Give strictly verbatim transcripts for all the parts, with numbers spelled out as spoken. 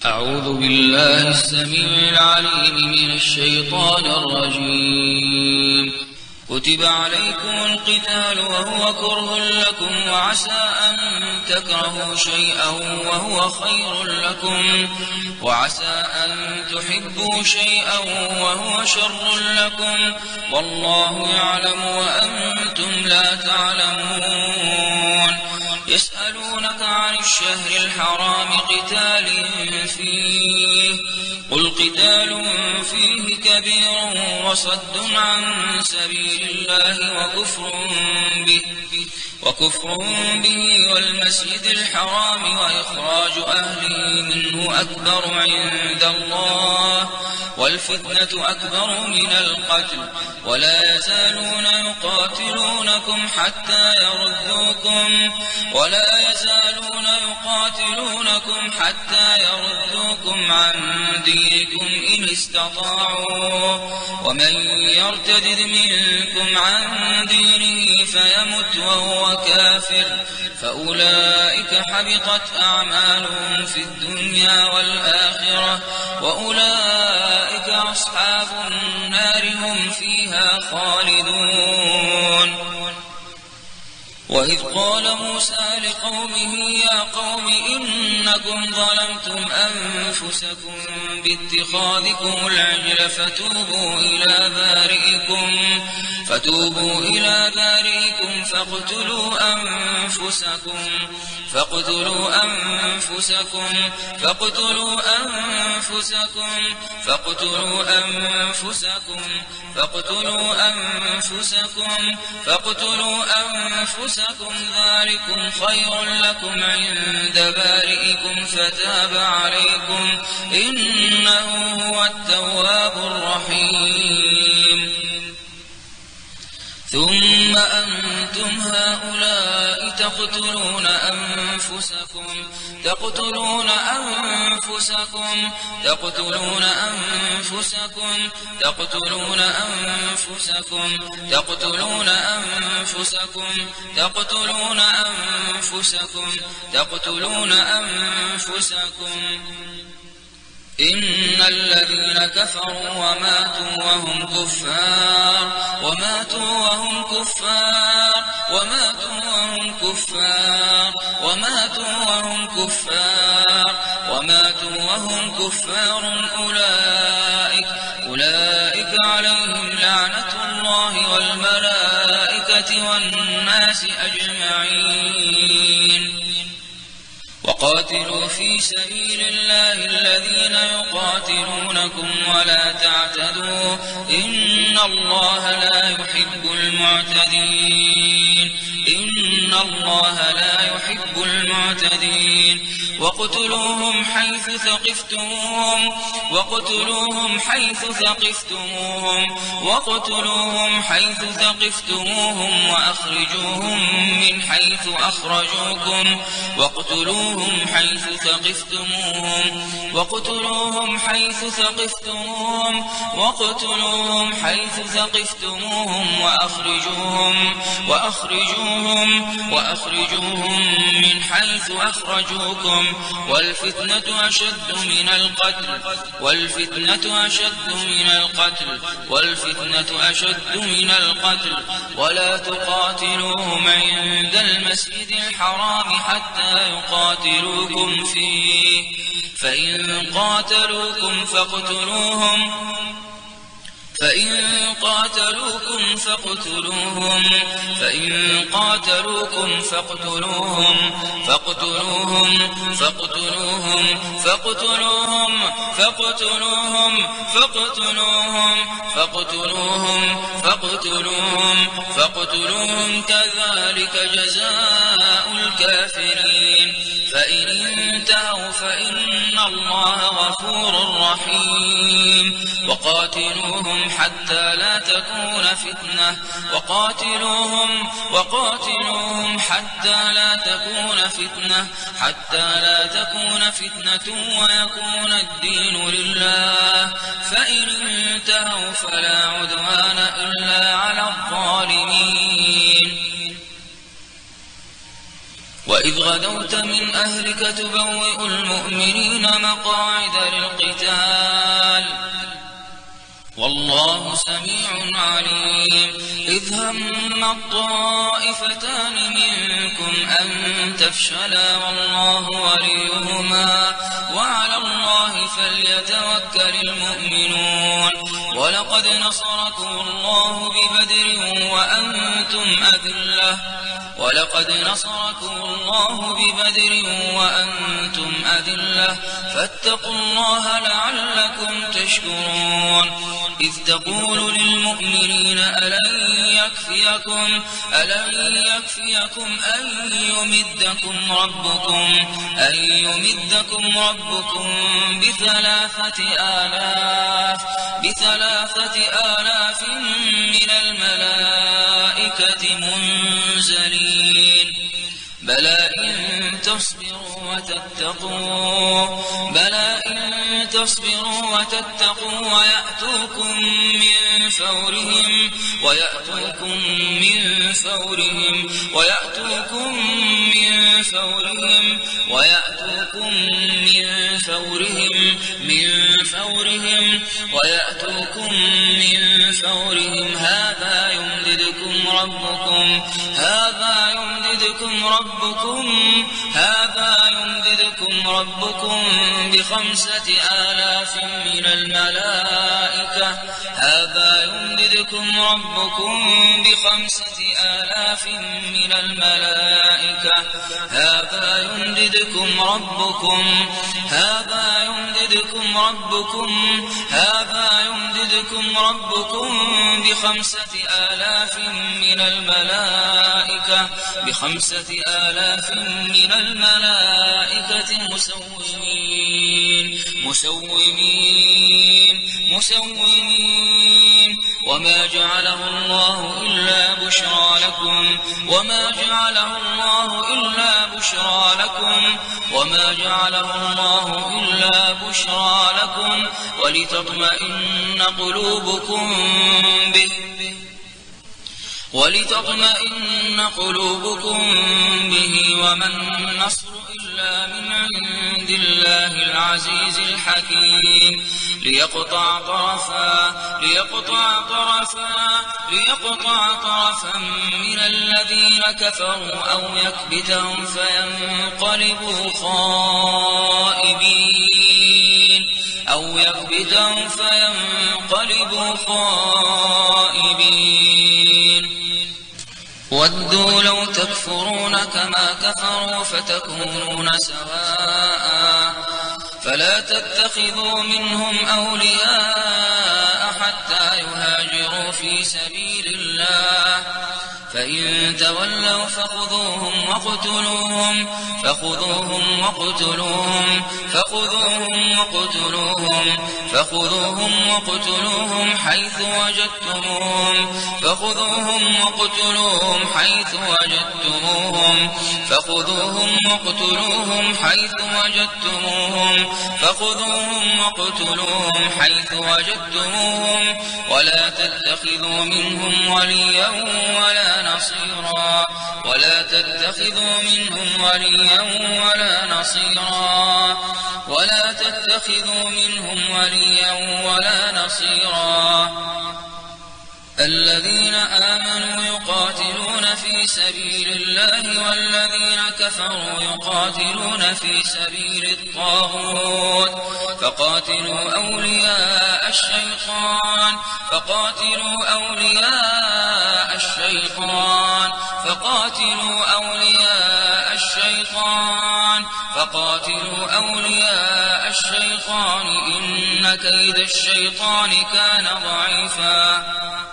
أعوذ بالله السميع العليم من الشيطان الرجيم. كتب عليكم القتال وهو كره لكم وعسى أن تكرهوا شيئا وهو خير لكم وعسى أن تحبوا شيئا وهو شر لكم والله يعلم وأنتم لا تعلمون. يسألونك عن الشهر الحرام قتال فيه قل قتال فيه كبير وصد عن سبيل الله وكفر به وكفر به والمسجد الحرام وإخراج أهله منه أكبر عند الله والفتنة أكبر من القتل ولا يزالون يقاتلونكم حتى يردوكم ولا يزالون يقاتلونكم حتى يردوكم عن دينكم إن استطاعوا ومن يرتد منكم عن دينه فيمت وهو كافر فأولئك حبطت أعمالهم في الدنيا والآخرة وأولئك أصحاب النار هم فيها خالدون. وإذ قال موسى لقومه يا قوم إنكم ظلمتم أنفسكم باتخاذكم العجل فتوبوا إلى بارئكم فتوبوا إلى بارئكم فاقتلوا أنفسكم فاقتلوا أنفسكم فاقتلوا أنفسكم فاقتلوا أنفسكم فاقتلوا أنفسكم فاقتلوا أنفسكم ذلكم خير لكم عند بارئكم فتاب عليكم إنه هو التواب الرحيم. ثم أنتم هؤلاء تقتلون أنفسكم تقتلون أنفسكم تقتلون أنفسكم تقتلون أنفسكم تقتلون أنفسكم تقتلون أنفسكم تقتلون أنفسكم إن الذين كفروا وماتوا وهم كفار وماتوا وهم كفار وماتوا وهم كفار وماتوا وهم كفار وماتوا وهم كفار أولئك أولئك عليهم لعنة الله والملائكة والناس أجمعين. وقاتلوا في سبيل الله الذين يقاتلونكم ولا تعتدوا إن الله لا يحب المعتدين إن الله لا يحب المعتدين. وقتلوهم حيث ثقفتموهم وقتلوهم حيث ثقفتموهم وقتلوهم حيث ثقفتموهم وأخرجوهم من حيث أخرجوكم وقتلوهم حيث ثقفتموهم وقتلوهم حيث ثقفتموهم وقتلوهم حيث ثقفتموهم وأخرجوهم وأخرجوهم وأخرجوهم من حيث أخرجوكم والفتنة أشد من القتل والفتنة أشد من القتل والفتنة أشد من القتل ولا تقاتلوهم عند المسجد الحرام حتى يقاتلوكم فيه فإن قاتلوكم فاقتلوهم فإن قاتلوكم فاقتلوهم فإن قاتلوكم فاقتلوهم فاقتلوهم فاقتلوهم فاقتلوهم فاقتلوهم فاقتلوهم فاقتلوهم فاقتلوهم فاقتلوهم كذلك جزاء الكافرين. فإن انتهوا فإن الله غفور رحيم. وقاتلوهم حتى لا تكون فتنة وقاتلوهم وقاتلوهم حتى لا تكون فتنة حتى لا تكون فتنة ويكون الدين لله فإن انتهوا فلا عدوان إلا على الظالمين. وإذ غدوت من أهلك تبوئ المؤمنين مقاعد للقتال والله سميع عليم إذ هم الطائفتان منكم أن تفشلا والله وليهما وعلى الله فليتوكل المؤمنون ولقد نصركم الله ببدر وأنتم أذلة ولقد نصركم الله ببدر وأنتم أذلة فاتقوا الله لعلكم تشكرون إذ تقول للمؤمنين ألن يكفيكم ألن يكفيكم أن يمدكم ربكم أن يمدكم ربكم بثلاثة آلاف بثلاثة آلاف من الملائكة منزلين بلى إن تصبروا وتتقوا بلى إن تصبروا وتتقوا ويأتوكم من فورهم ويأتوكم من فورهم ويأتوكم من فورهم ويأتوكم من فورهم من فورهم ويأتوكم من فورهم هذا يمددكم ربكم هذا يمددكم ربكم هذا يمددكم ربكم بخمسة آلاف من الملائكة هذا يمددكم ربكم بخمسة آلاف من الملائكة هذا يمددكم ربكم هذا يمددكم ربكم هذا يمددكم ربكم بخمسة آلاف من الملائكة بخمسة آلاف من الملائكة مسومين مسومين مسومين وما جعله الله إلا بشرى لكم وما جعله الله إلا بشرى لكم وما جعله الله إلا بشرى لكم ولتطمئن قلوبكم به ولتطمئن قلوبكم به وما النصر إلا من عند الله العزيز الحكيم ليقطع طرفا ليقطع طرفا ليقطع طرفا من الذين كفروا أو يكبتهم فينقلبوا خائبين أو يكبتهم فينقلبوا خائبين ودوا لو تكفرون كما كفروا فتكونون سواء فلا تتخذوا منهم أولياء حتى يهاجروا في سبيل الله فإن تولوا فخذوهم وقتلوهم فخذوهم وقتلوهم فخذوهم وقتلوهم فخذوهم وقتلوهم حيث وجدتموهم فخذوهم وقتلوهم حيث وجدتموهم فخذوهم وقتلوهم حيث وجدتموهم فخذوهم وقتلوهم حيث وجدتموهم ولا تتخذوا منهم وليا ولا نصيرا ولا تتخذوا منهم وليا ولا نصيرا ولا تتخذوا منهم وليا ولا نصيرا الذين آمنوا يقاتلون في سبيل الله والذين كفروا يقاتلون في سبيل الطاغوت فقاتلوا أولياء الشيطان فقاتلوا أولياء الشيطان فقاتلوا أولياء الشيطان فقاتلوا أولياء الشيطان إن كيد الشيطان كان ضعيفا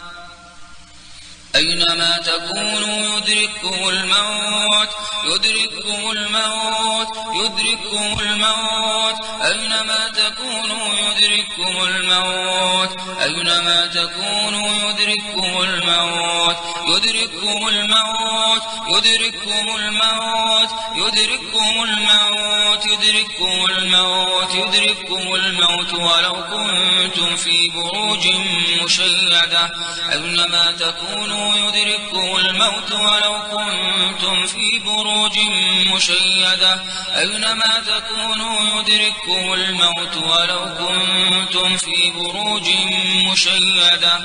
أينما تكونوا يدرككم الموت يدرككم الموت يدرككم الموت أينما تكونوا يدرككم الموت أينما تكونوا يدرككم الموت يدرككم الموت يدرككم الموت يدرككم الموت يدرككم الموت يدرككم الموت ولو كنتم في بروج مشيدة أينما تكونوا تكونوا يدرككم الموت ولو كنتم في بروج مشيدة أينما تكونوا يدرككم الموت ولو كنتم في بروج مشيدة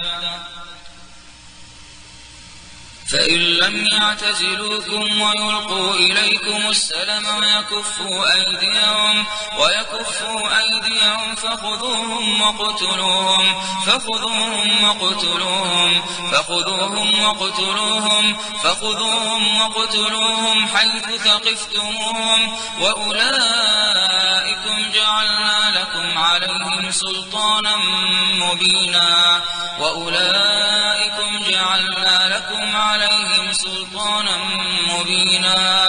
فإن لم يعتزلوكم ويلقوا إليكم السلم ويكفوا أيديهم ويكفوا أيديهم فخذوهم وقتلوهم فخذوهم وقتلوهم فخذوهم وقتلوهم فخذوهم وقتلوهم حيث ثقفتموهم وأولئكم جعلنا لكم عليهم سلطانا مبينا وأولئكم جعلنا لكم عليهم سلطانا مبينا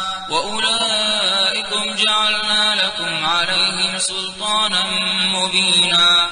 وأولئكم جعلنا لكم عليهم سلطانا مبينا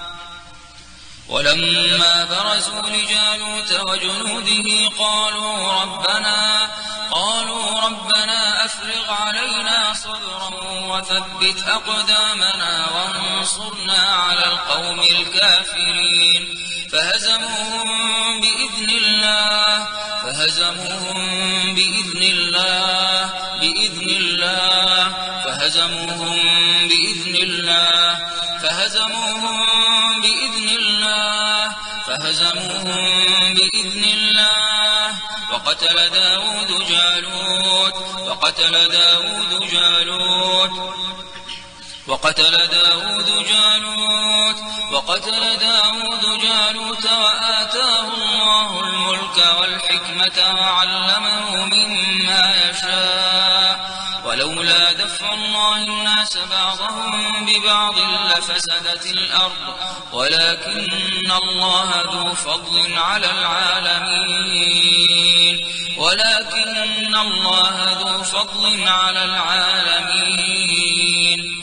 ولما برزوا لجالوت وجنوده قالوا ربنا قالوا ربنا أفرغ علينا صبرا وثبت أقدامنا وانصرنا على القوم الكافرين فهزموهم بإذن الله فهزموهم بإذن الله بإذن الله فهزموهم بإذن الله فهزموهم بإذن الله فهزموهم بإذن الله وقتل داود جالوت وقتل داود جالوت وقتل داود جالوت وقتل داود جالوت وآتاه الله الملك والحكمة وعلمه مما يشاء ولولا دفع الله الناس بعضهم ببعض لفسدت الأرض ولكن الله ذو فضل على العالمين ولكن الله ذو فضل على العالمين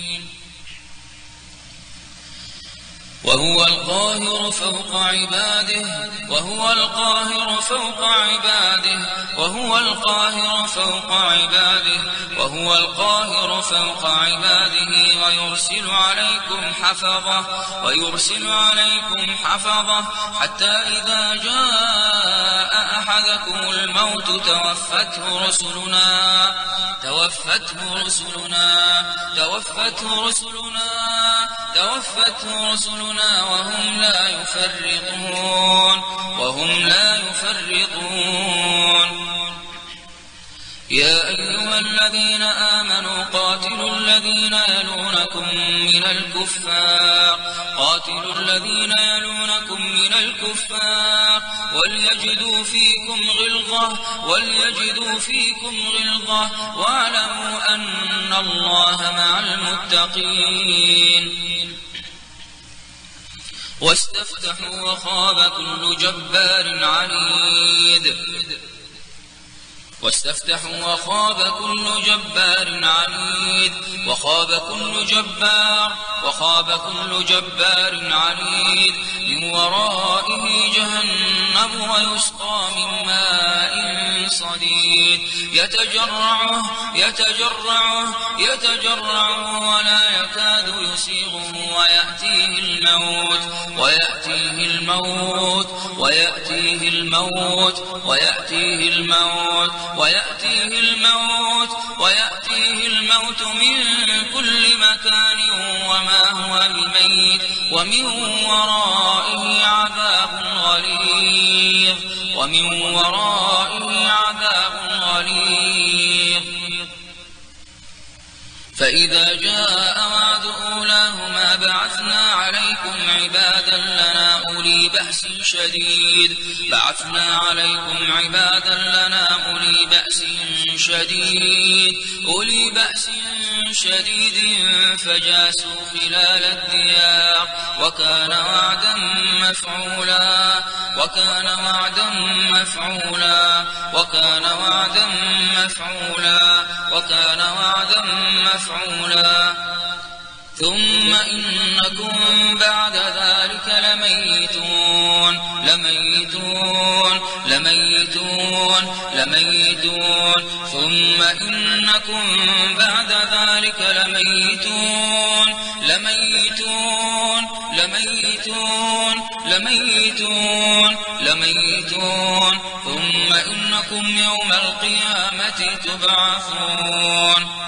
وهو القاهر فوق عباده وهو القاهر فوق عباده وهو القاهر فوق عباده وهو القاهر فوق عباده ويرسل عليكم حفظة ويرسل عليكم حفظة حتى إذا جاء أحدكم الموت توفته رسلنا توفته رسلنا توفته رسلنا توفته رسلنا وهم لا يفرطون وهم لا يفرطون يا أيها الذين آمنوا قاتلوا الذين يلونكم من الكفار قاتلوا الذين يلونكم من الكفار وليجدوا فيكم غلظة وليجدوا فيكم غلظة واعلموا أن الله مع المتقين واستفتحوا وخاب كل جبار عنيد واستفتحوا وخاب كل جبار عنيد وخاب كل جبار وخاب كل جبار عنيد من ورائه جهنم ويسقى من ماء صديد يتجرعه يتجرعه يتجرعه ولا يكاد يسيغه ويأتيه الموت ويأتيه الموت ويأتيه الموت ويأتيه الموت ويأتيه الموت ويأتيه الموت من كل مكان وما هو بميت ومن ورائه عذاب غليظ ومن ورائه عذاب غليظ فإذا جاء وعد أولاهما بعثنا عليكم عبادا لنا أولي بأس شديد بعثنا عليكم عبادا لنا أولي بأس شديد أولي بأس شديد فجاسوا خلال الديار وكان وعدا مفعولا وكان وعدا مفعولا وكان وعدا مفعولا وكان وعدا مفعولا ثم إنكم بعد ذلك لميتون لميتون لميتون لميتون ثم إنكم بعد ذلك لميتون لميتون لميتون لميتون لميتون ثم إنكم يوم القيامة تبعثون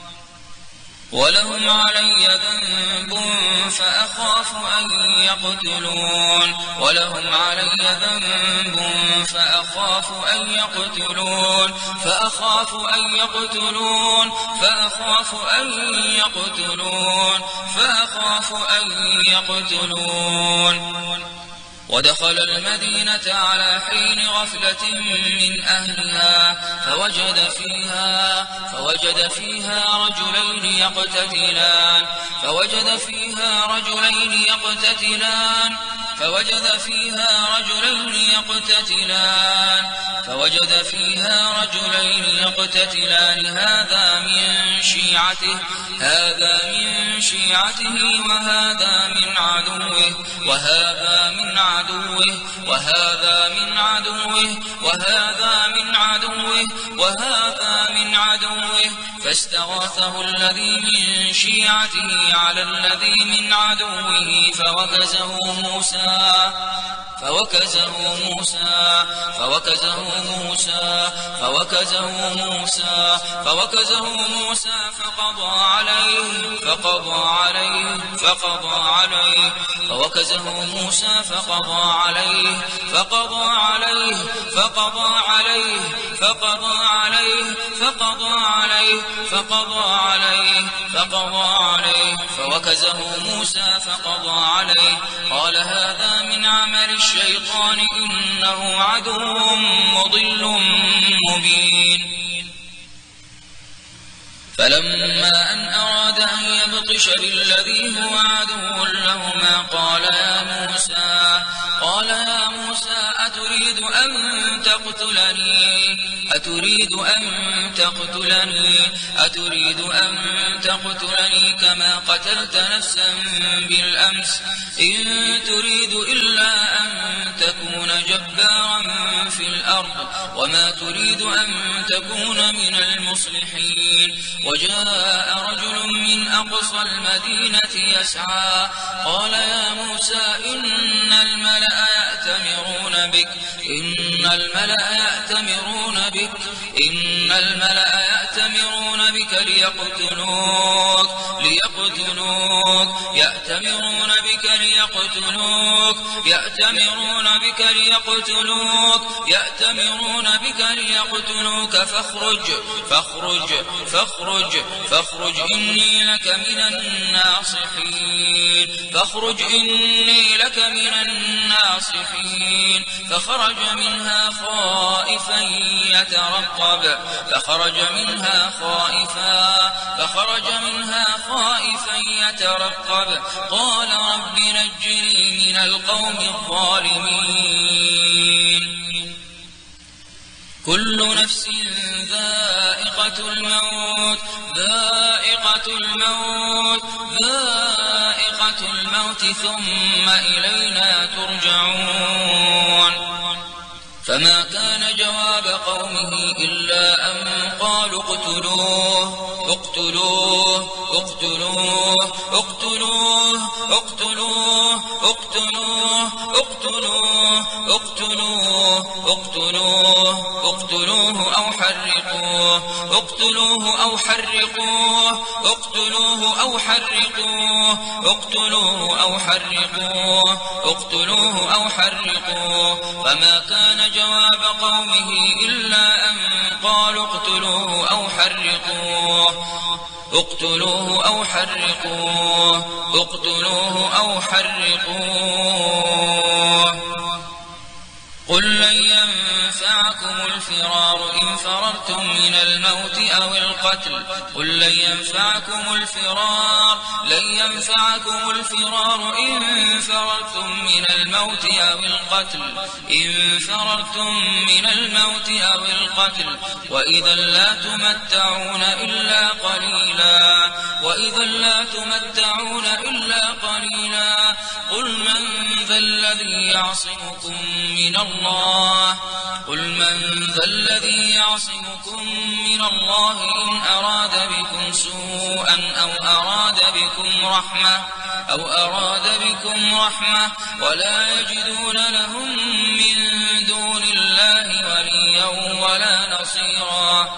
ولهم علي ذنب فأخاف أن يقتلون ولهم علي ذنب فأخاف أن يقتلون فأخاف أن يقتلون فأخاف أن يقتلون فأخاف أن يقتلون ودخل المدينة على حين غفلة من أهلها فوجد فيها فوجد فيها رجلين يقتتلان فوجد فيها رجلين يقتتلان فوجد فيها رجلين يقتتلان فوجد فيها رجلين يقتتلان هذا من شيعته هذا من شيعته وهذا من عدوه وهذا من عدوه وهذا من عدوه وهذا من عدوه وهذا من عدوه فاستغاثه الذي من شيعته على الذي من عدوه فوكزه موسى فوكزه موسى فوكزه موسى فوكزه موسى فوكزه موسى فقضى عليه فقضى عليه فقضى عليه فوكزه موسى فقضى عليه فقضى عليه فقضى عليه فقضى عليه فقضى عليه فقضى عليه فقضى عليه فوكزه موسى فقضى عليه قال هذا من عمل الشيطان إنه عدو مضل مبين فلما أن أراد أن يبطش بالذي هو عدو لهما قال يا موسى قال يا موسى أتريد أن تقتلني أتريد أن تقتلني أتريد أن تقتلني كما قتلت نفسا بالأمس إن تريد إلا أن تكون جبارا في الأرض وما تريد أن تكون من المصلحين وجاء رجل من أقصى المدينة يسعى قال يا موسى إن الملأ يأتمرون بك إن الملأ يأتمرون بك إن الملأ يأتمرون بك ليقتلوك ليقتلوك يأتمرون بك ليقتلوك يأتمرون بك ليقتلوك يأتمرون بك ليقتلوك فاخرج فاخرج فاخرج فاخرج إني لك من الناصحين فاخرج إني لك من الناصحين فخرج منها خائفا يترقب فخرج منها خائفا فخرج منها خائفا يترقب قال رب نجني من القوم الظالمين كل نفس ذائقة الموت ذائقة الموت ذائقة الموت ثم إلينا ترجعون فما كان جواب قومه إلا أن قالوا اقتلوه اقتلوه اقتلوه اقتلوه اقتلوه اقتلوه اقتلوه اقتلوه اقتلوه اقتلوه أو حرقوه اقتلوه أو حرقوه اقتلوه أو حرقوه اقتلوه أو حرقوه اقتلوه أو حرقوه فما كان جواب قومه إلا أن قالوا اقتلوه أو حرقوه اقتلوه أو حرقوه اقتلوه أو حرقوه قل لن ينفعكم الفرار إن فررتم من الموت أو القتل قل لن ينفعكم الفرار لن ينفعكم الفرار إن فررتم من الموت أو القتل إن فررتم من الموت أو القتل وإذا لا تمتعون إلا قليلا وإذا لا تمتعون إلا قليلا قل من ذا الذي يعصمكم من الله قل من ذا الذي يعصمكم من الله إن أراد بكم سوءا أو أراد بكم رحمة أو أراد بكم رحمة ولا يجدون لهم من دون الله وليا ولا نصيرا.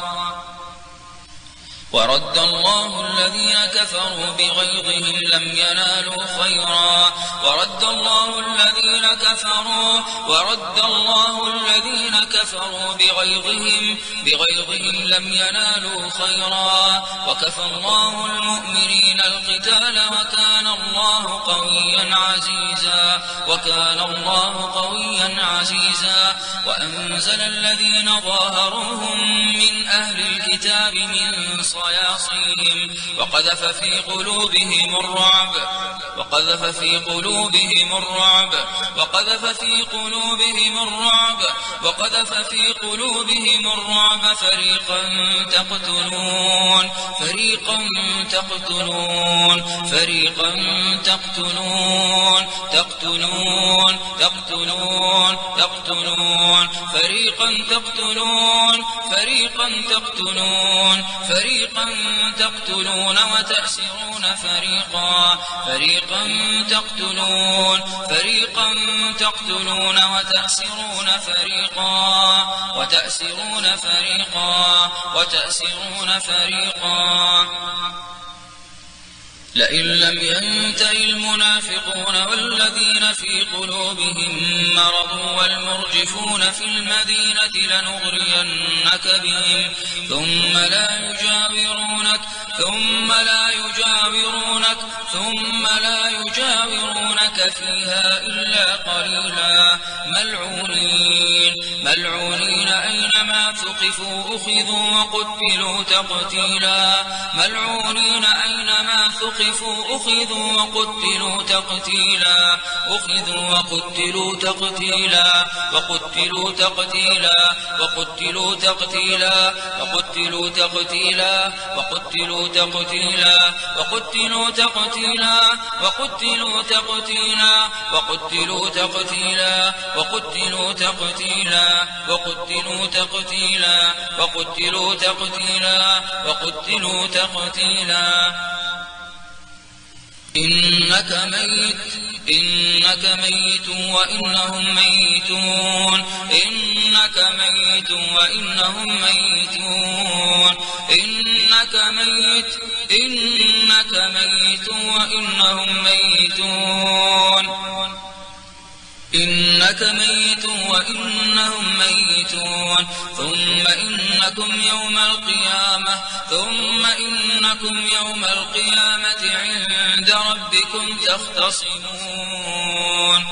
ورد الله الذين كفروا بغيظهم لم ينالوا خيرا ورد الله الذين كفروا ورد الله الذين كفروا بغيظهم بغيظهم لم ينالوا خيرا وكفى الله المؤمنين القتال وكان الله قويا عزيزا وكان الله قويا عزيزا. وأنزل الذين ظاهروهم من أهل الكتاب من صياصيهم وقذف في قلوبهم الرعب وقذف في قلوبهم الرعب وقذف في قلوبهم الرعب وقذف في قلوبهم الرعب فريقا تقتلون فريقا تقتلون فريقا تقتلون تقتلون تقتلون تقتلون فريقا تقتلون فريقا تقتلون فريقا تقتلون وتأسرون فريقا فريقا تقتلون فريقا تقتلون وتأسرون فريقا وتأسرون فريقا وتأسرون فريقا. لئن لم ينته المنافقون والذين في قلوبهم مرض والمرجفون في المدينة لنغرينك بهم ثم لا يجاورونك ثم لا يجاورونك ثم لا يجاورونك فيها إلا قليلا ملعونين ملعونين أينما ثقفوا أخذوا وقتلوا تقتيلا ملعونين أينما ثقفوا أخذوا وقتلوا تقتيلا أخذوا وقتلوا تقتيلا وقتلوا تقتيلا وقتلوا تقتيلا وقتلوا تقتيلا وقتلوا تقتيلا وقتلوا تقتيلا وقتلوا تقتيلا وقتلوا تقتيلا وقتلوا تقتيلا وقتلوا تقتيلا وقتلوا تقتيلا وقتلوا تقتيلا. إنك ميت إنك ميت وإنهم ميتون إنك ميت وإنهم ميتون إنك ميت إنك ميت وإنهم ميتون إنك ميت وإنهم ميتون ثم إنكم يوم القيامة ثم إنكم يوم القيامة عند ربكم تختصمون.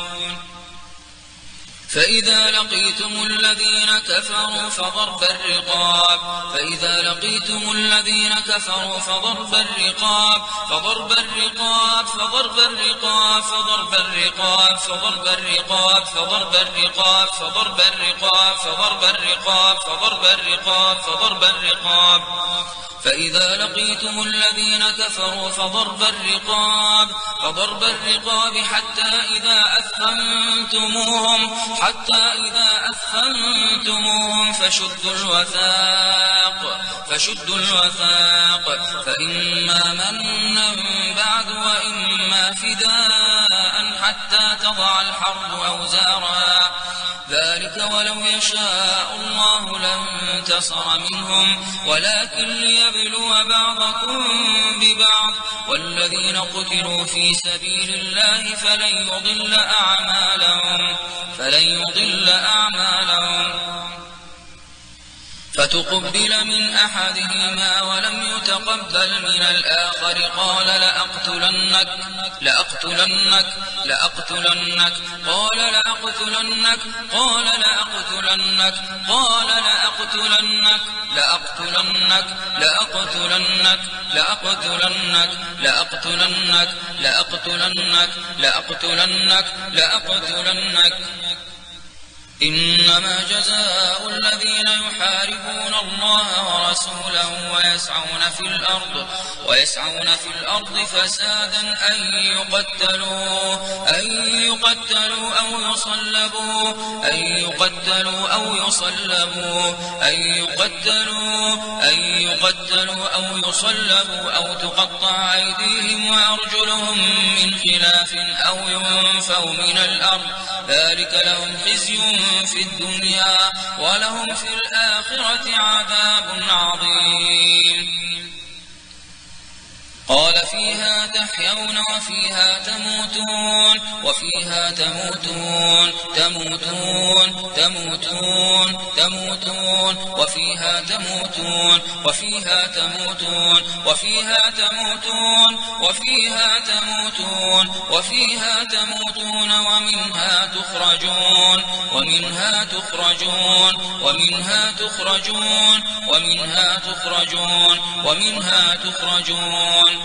فإذا لقيتم الذين كفروا فضرب الرقاب فإذا لقيتم الذين كفروا فضرب الرقاب فضرب الرقاب فضرب الرقاب فضرب الرقاب فضرب الرقاب فضرب الرقاب فضرب الرقاب فضرب الرقاب فضرب الرقاب فضرب الرقاب فإذا لقيتم الذين كفروا فضرب الرقاب فضرب الرقاب حتى إذا أثخنتموهم حتى إذا أثخنتموهم فشدوا الوثاق فشدوا الوثاق فإما منا بعد وإما فداء حتى تضع الحرب أوزارها ذلك ولو يشاء الله لانتصر منهم ولكن ليبلو بعضكم ببعض والذين قتلوا في سبيل الله فلن يضل أعمالهم فلن يضل أعمالهم فتقبل من أحدهما ولم يتقبل من الآخر قال لأقتلنك لأقتلنك لأقتلنك قال لأقتلنك قال لأقتلنك قال لأقتلنك لأقتلنك لأقتلنك لأقتلنك لأقتلنك لأقتلنك لأقتلنك لأقتلنك إنما جزاء الذين يحاربون الله ورسوله ويسعون في الأرض ويسعون في الأرض فسادا أن يقتلوا أن يقتلوا أو يصلبوا أن يقتلوا أو يصلبوا أن يقتلوا أن يقتلوا أو يصلبوا أو تقطع أيديهم وأرجلهم من خلاف أو ينفوا من الأرض ذلك لهم خزي في الدنيا ولهم في الآخرة عذاب عظيم. قال فيها تحيون وفيها تموتون وفيها تموتون تموتون تموتون تموتون وفيها تموتون وفيها تموتون وفيها تموتون وفيها تموتون وفيها تموتون ومنها تخرجون ومنها تخرجون ومنها تخرجون ومنها تخرجون ومنها تخرجون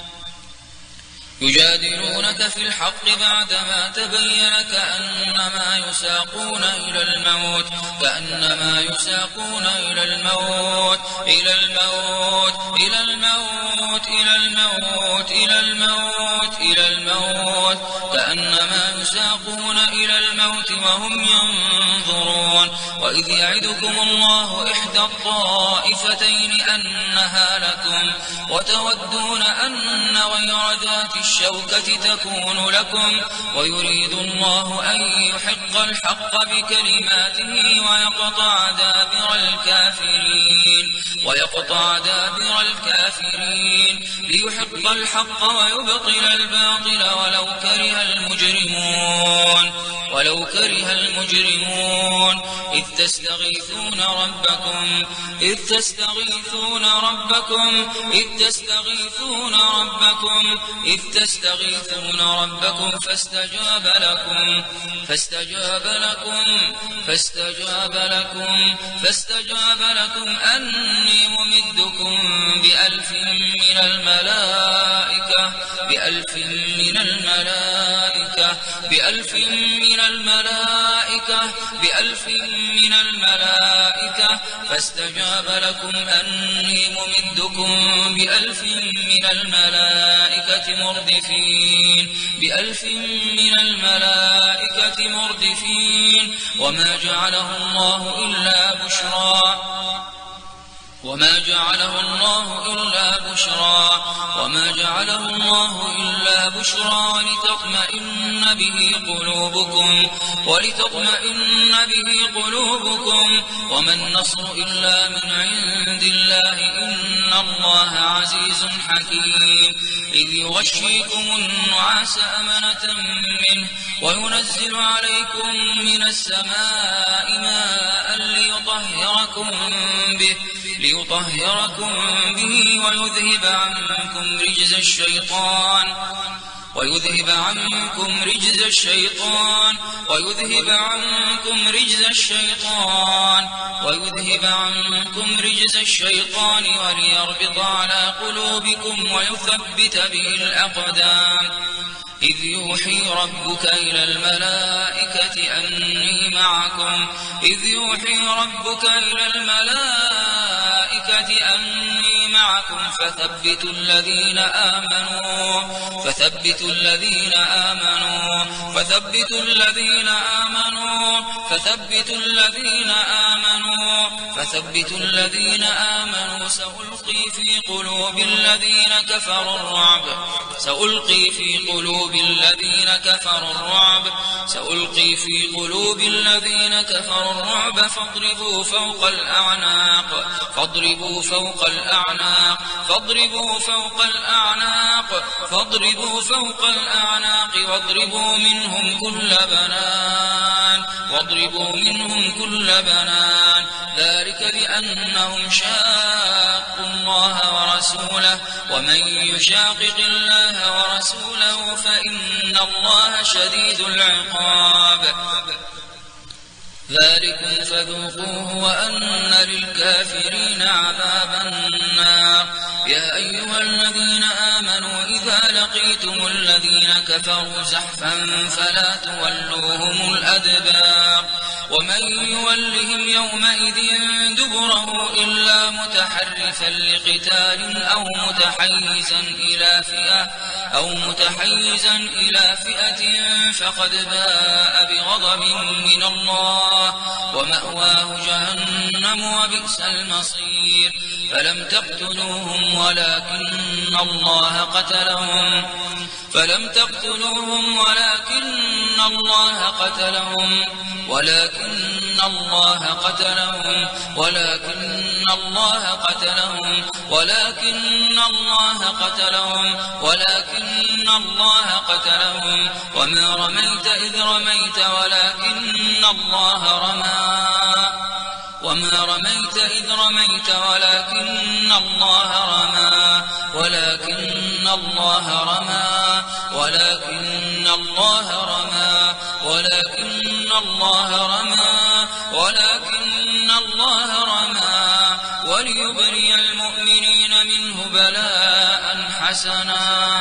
يجادلونك في الحق بعدما تبين كأنما يساقون إلى الموت كأنما يساقون إلى الموت إلى الموت إلى الموت إلى الموت إلى الموت إلى الموت كأنما يساقون إلى الموت وهم ينظرون. وإذ يعدكم الله إحدى الطائفتين أنها لكم وتودون أن غير ذات الشوكة تكون لكم ويريد الله أن يحق الحق بكلماته ويقطع دابر الكافرين ويقطع دابر الكافرين ليحق الحق ويبطل الباطل ولو كره المجرمون ولو كره المجرمون إذ تستغيثون ربكم إذ تستغيثون ربكم إذ تستغيثون ربكم إذ تستغيثون ربكم فاستجاب لكم فاستجاب لكم فاستجاب لكم فاستجاب لكم أني ممدكم بألف من الملائكة بألف من الملائكة بألف من الملائكة بألف من الملائكة فاستجاب لكم أني ممدكم بألف من الملائكة مردفين بألف من الملائكة مردفين وما جعله الله إلا بشرى وما جعله الله إلا بشرى وما جعله الله إلا بشرى ولتطمئن به قلوبكم ولتطمئن به قلوبكم وما النصر إلا من عند الله إن الله عزيز حكيم. إذ يغشيكم النعاس أمنة منه وينزل عليكم من السماء ماء ليطهركم به ليطهركم به ويذهب عنكم رجز الشيطان ويذهب عنكم رجز الشيطان ويذهب عنكم رجز الشيطان ويذهب عنكم رجز الشيطان وليربط على قلوبكم ويثبت به الأقدام. إذ يوحي ربك إلى الملائكة أني معكم إذ يوحي ربك إلى الملائكة أني معكم فثبتوا الذين آمنوا فثبتوا الذين آمنوا فثبتوا الذين آمنوا فثبتوا الذين آمنوا فثبتوا الذين آمنوا سألقي في قلوب الذين كفروا الرعب سألقي في قلوب الذين كفروا الرعب سألقي في قلوب الذين كفروا الرعب فاضربوا فوق الأعناق فاضربوا فوق الأعناق فاضربوا فوق الأعناق فاضربوا فوق الأعناق واضربوا منهم كل بنان واضربوا منهم كل بنان ذلك بأنهم شاقوا الله ورسوله ومن يشاقق الله ورسوله فإن الله شديد العقاب. ذلكم فذوقوه وأن للكافرين عذاب النار. يا أيها الذين آمنوا إذا وإذا لقيتم الذين كفروا زحفا فلا تولوهم الأدبار ومن يولهم يومئذ دبره إلا متحرفا لقتال أو متحيزا إلى فئة أو متحيزا إلى فئة فقد باء بغضب من الله ومأواه جهنم وبئس المصير فلم تقتلوهم ولكن الله قتلهم فلم تقتلوهم ولكن الله قتلهم ولكن الله قتلهم ولكن الله قتلهم ولكن الله قتلهم ولكن الله قتلهم وما رميت إذ رميت ولكن الله رمى وما رميت إذ رميت ولكن الله رمى ولكن الله رمى ولكن الله رمى ولكن الله رمى ولكن الله رمى وليبري المؤمنين منه بلاء حسنا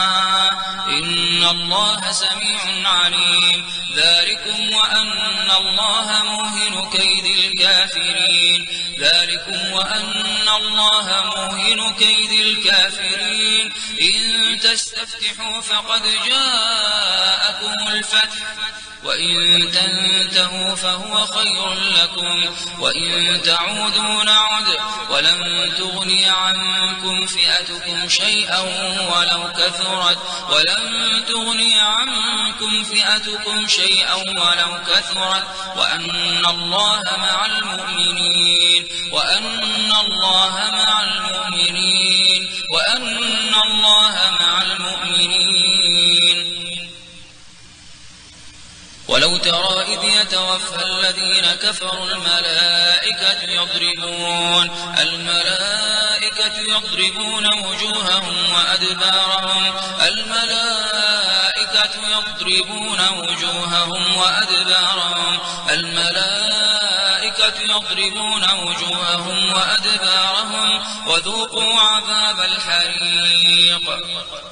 إن الله سميع عليم ذلكم وأن الله موهن كيد الكافرين ذلكم وأن الله موهن كيد الكافرين إن تستفتحوا فقد جاءكم الفتح وإن تنتهوا فهو خير لكم وإن تعودوا نعد ولن تغني عنكم فئتكم شيئا ولو كثرت ولن تغني عنكم فئتكم شيئا ولو كثرت وأن الله مع المؤمنين وأن الله مع المؤمنين وأن الله مع المؤمنين ولو ترى إذ يتوفى الذين كفروا الملائكة يضربون الملائكة يضربون وجوههم وأدبارهم الملائكة يضربون وجوههم وأدبارهم الملائكة يضربون وجوههم وأدبارهم وذوقوا عذاب الحريق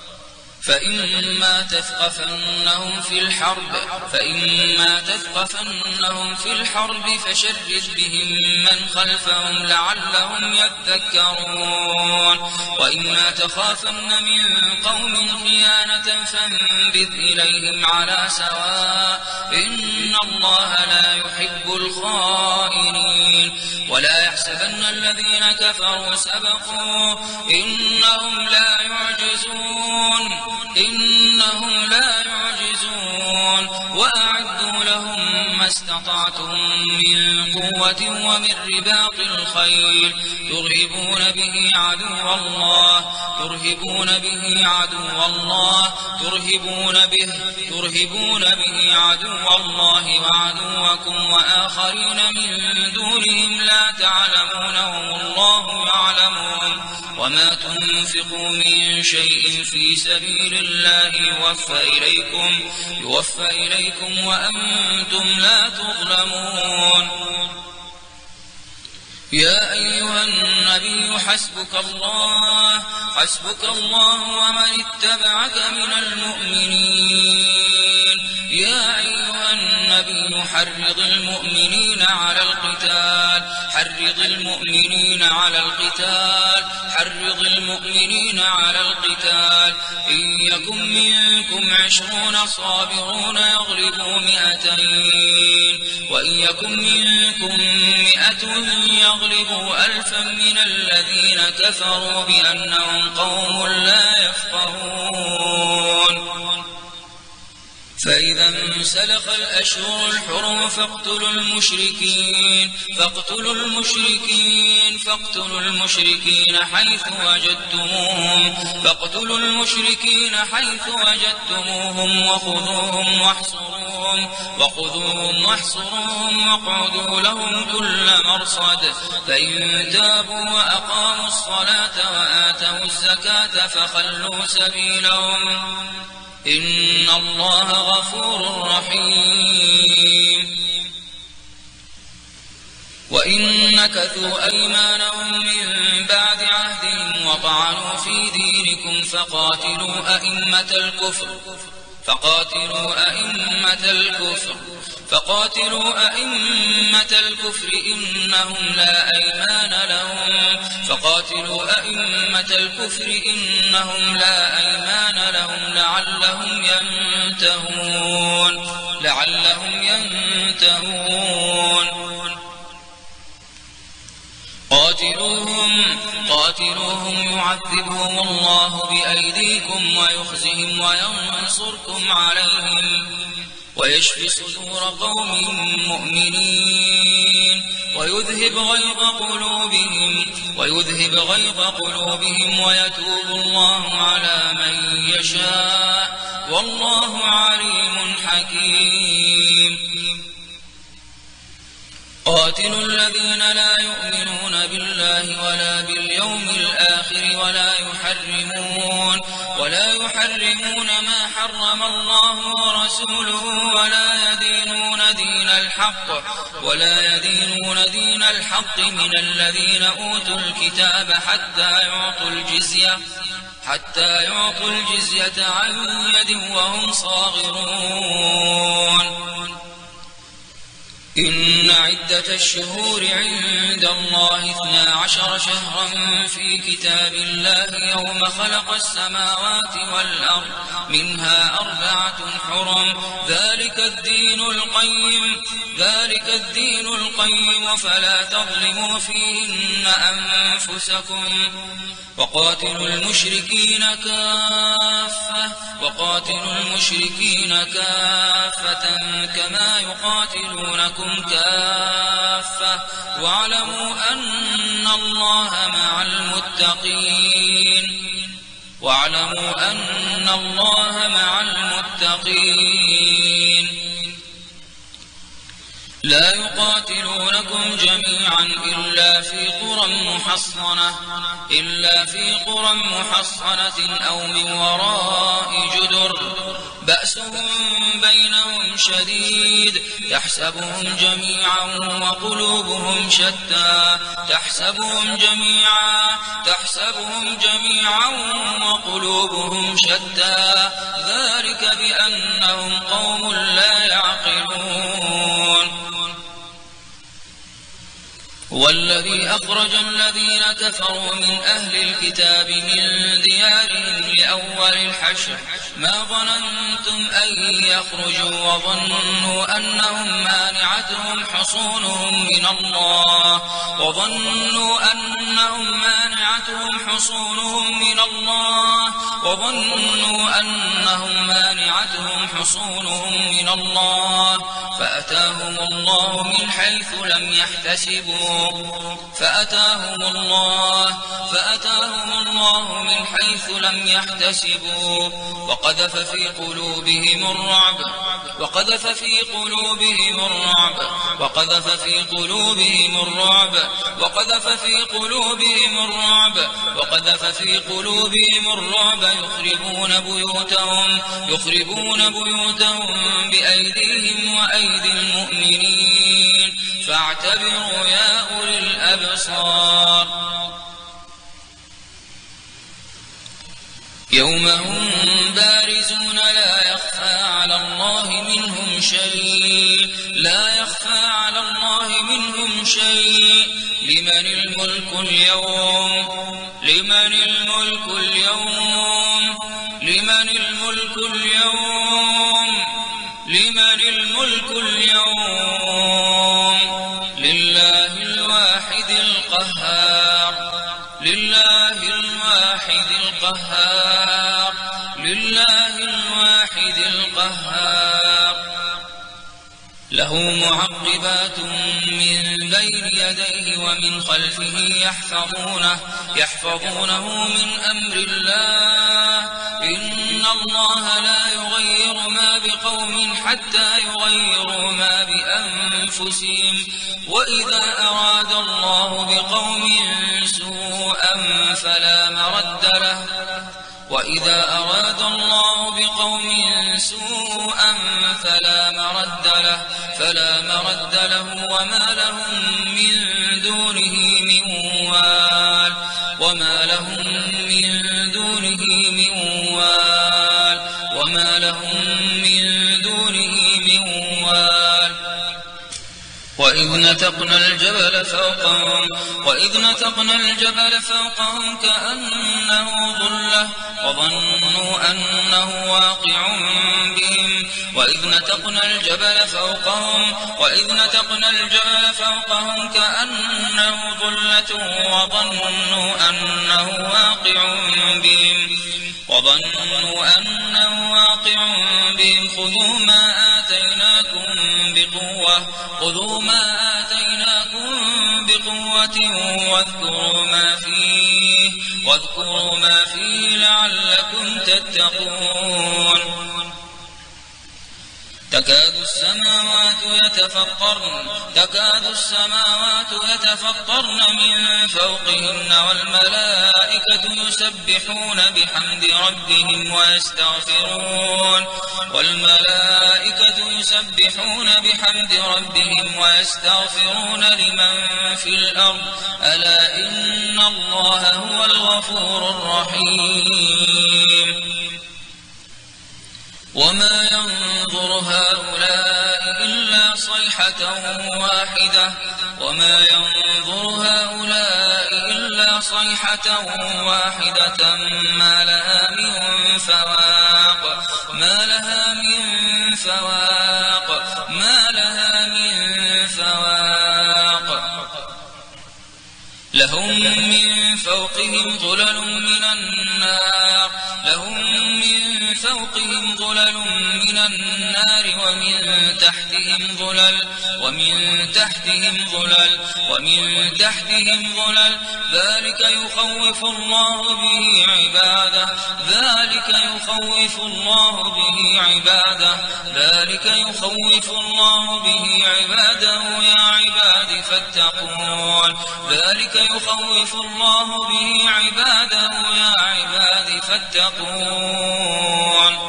فإما تثقفنهم في الحرب فإما تثقفنهم في الحرب فشرد بهم من خلفهم لعلهم يذكرون وإما تخافن من قوم خيانة فانبذ إليهم على سواء إن الله لا يحب الخائنين ولا يحسبن الذين كفروا سبقوا إنهم لا يعجزون إنهم لا يعجزون وأعدوا لهم ما استطعتم من قوة ومن رباط الخيل ترهبون به عدو الله ترهبون به عدو الله ترهبون به ترهبون به عدو الله وعدوكم وآخرين من دونهم لا تعلمونهم الله يعلمون وما تنفقوا من شيء في سبيل الله يوفى إليكم يوفى إليكم وأنتم لا تظلمون يا أيها النبي حسبك الله حسبك الله ومن اتبعك من المؤمنين يا أيها النبي حرض المؤمنين على القتال حرض المؤمنين على القتال حرض المؤمنين على القتال إن يكن منكم عشرون صابرون يغلبوا مئتين وإن يكن منكم مئة يغلبوا ألفا من الذين كفروا بأنهم قوم لا يفقهون فإذا انسلخ الأشهر الحرم فاقتلوا المشركين فاقتلوا المشركين فاقتلوا المشركين حيث وجدتموهم فاقتلوا المشركين حيث وجدتموهم وخذوهم واحصروهم وخذوهم واحصروهم واقعدوا لهم كل مرصد فإن تابوا وأقاموا الصلاة وآتوا الزكاة فخلوا سبيلهم إن الله غفور رحيم وإن نكثوا أيمانهم من بعد عهدهم وطعنوا في دينكم فقاتلوا أئمة الكفر فقاتلوا أئمة الكفر فقاتلوا أئمة الكفر إنهم لا أيمان لهم فقاتلوا أئمة الكفر إنهم لا أيمان لهم لعلهم ينتهون لعلهم ينتهون قاتلوهم قاتلوهم يعذبهم الله بأيديكم ويخزهم وينصركم عليهم ويشفي صدور قوم مؤمنين ويذهب غيظ قلوبهم ويذهب غيظ قلوبهم ويتوب الله على من يشاء والله عليم حكيم. قاتلوا الذين لا يؤمنون بالله ولا باليوم الآخر ولا يحرمون ولا يحرمون ما حرم الله ورسوله ولا يدينون دين الحق ولا يدينون دين الحق من الذين أوتوا الكتاب حتى يعطوا الجزية حتى يعطوا الجزية عن يد وهم صاغرون. إن عدة الشهور عند الله اثنا عشر شهرا في كتاب الله يوم خلق السماوات والأرض منها أربعة حرم ذلك الدين القيم ذلك الدين القيم فلا تظلموا فيهن أنفسكم وقاتلوا المشركين كافة وقاتلوا المشركين كافة كما يقاتلونكم كافة واعلموا أن الله مع المتقين واعلموا أن الله مع المتقين. لا يقاتلونكم جميعا إلا في قرى محصنة إلا في قرى محصنة أو من وراء جدر بأسهم بينهم شديد يحسبهم جميعا وقلوبهم شتى تحسبهم جميعا تحسبهم جميعا وقلوبهم شتى ذلك بأنهم قوم لا يعقلون. والذي أخرج الذين كفروا من أهل الكتاب من ديارهم لأول الحشر ما ظننتم أن يخرجوا وظنوا أنهم مانعتهم حصونهم من الله وظنوا أنهم مانعتهم حصونهم من الله وظنوا أنهم مانعتهم حصونهم من الله فأتاهم الله من حيث لم يحتسبوا فأتاهم الله فأتاهم الله من حيث لم يحتسبوا وقذف في قلوبهم الرعب وقذف في قلوبهم الرعب وقذف في قلوبهم الرعب وقذف في قلوبهم الرعب وقذف في قلوبهم الرعب يخربون بيوتهم يخربون بيوتهم بأيديهم وأيدي المؤمنين فاعتبروا يا أولي الأبصار. يوم هم بارزون لا يخفى على الله منهم شيء لا يخفى على الله منهم شيء لمن الملك اليوم لمن الملك اليوم لمن الملك اليوم لمن الملك اليوم لله الواحد القهار لله الواحد القهار لله الواحد القهار. له معقبات من بين يديه ومن خلفه يحفظونه يحفظونه من أمر الله إن الله لا يغير ما بقوم حتى يغيروا ما بأنفسهم وإذا أراد الله بقوم سوءا فلا مرد له وإذا أراد الله بقوم سوءا فلا مرد له فلا مرد له وما لهم من دونه من وال وما لهم من دونه من وال وما لهم من دونه من وال وإذ نتقنا الجبل فوقهم وإذ نتقنا الجبل فوقهم كأنه ظلة وظنوا أنه واقع بهم وإذ نتقنا الجبل فوقهم وإذ نتقنا الجبل فوقهم كأنه ظلة وظنوا أنه واقع بهم وظنوا أنه واقع بهم خذوا ما آتيناكم بقوة خذوا ما آتيناكم بقوة واذكروا ما فيه واذكروا ما فيه لعلكم تتقون تكاد السماوات يتفطرن تكاد السماوات يتفطرن من فوقهن والملائكة يسبحون بحمد ربهم ويستغفرون والملائكة يسبحون بحمد ربهم ويستغفرون لمن في الأرض ألا إن الله هو الغفور الرحيم وما ينظر هؤلاء إلا صيحة واحدة وما ينظر هؤلاء إلا صيحة واحدة ما لها من فواق ما لها من فواق ما لها من فواق لهم من فوقهم ظلل من النار لهم من فوقهم ظلل من النار ومن تحتهم ظلل ومن تحتهم ظلل ومن تحتهم ظلل ذلك يخوف الله به عباده ذلك يخوف الله به عباده ذلك يخوف الله به عباده يا عباد فاتقون ذلك يخوف الله به عباده يا عباد فاتقون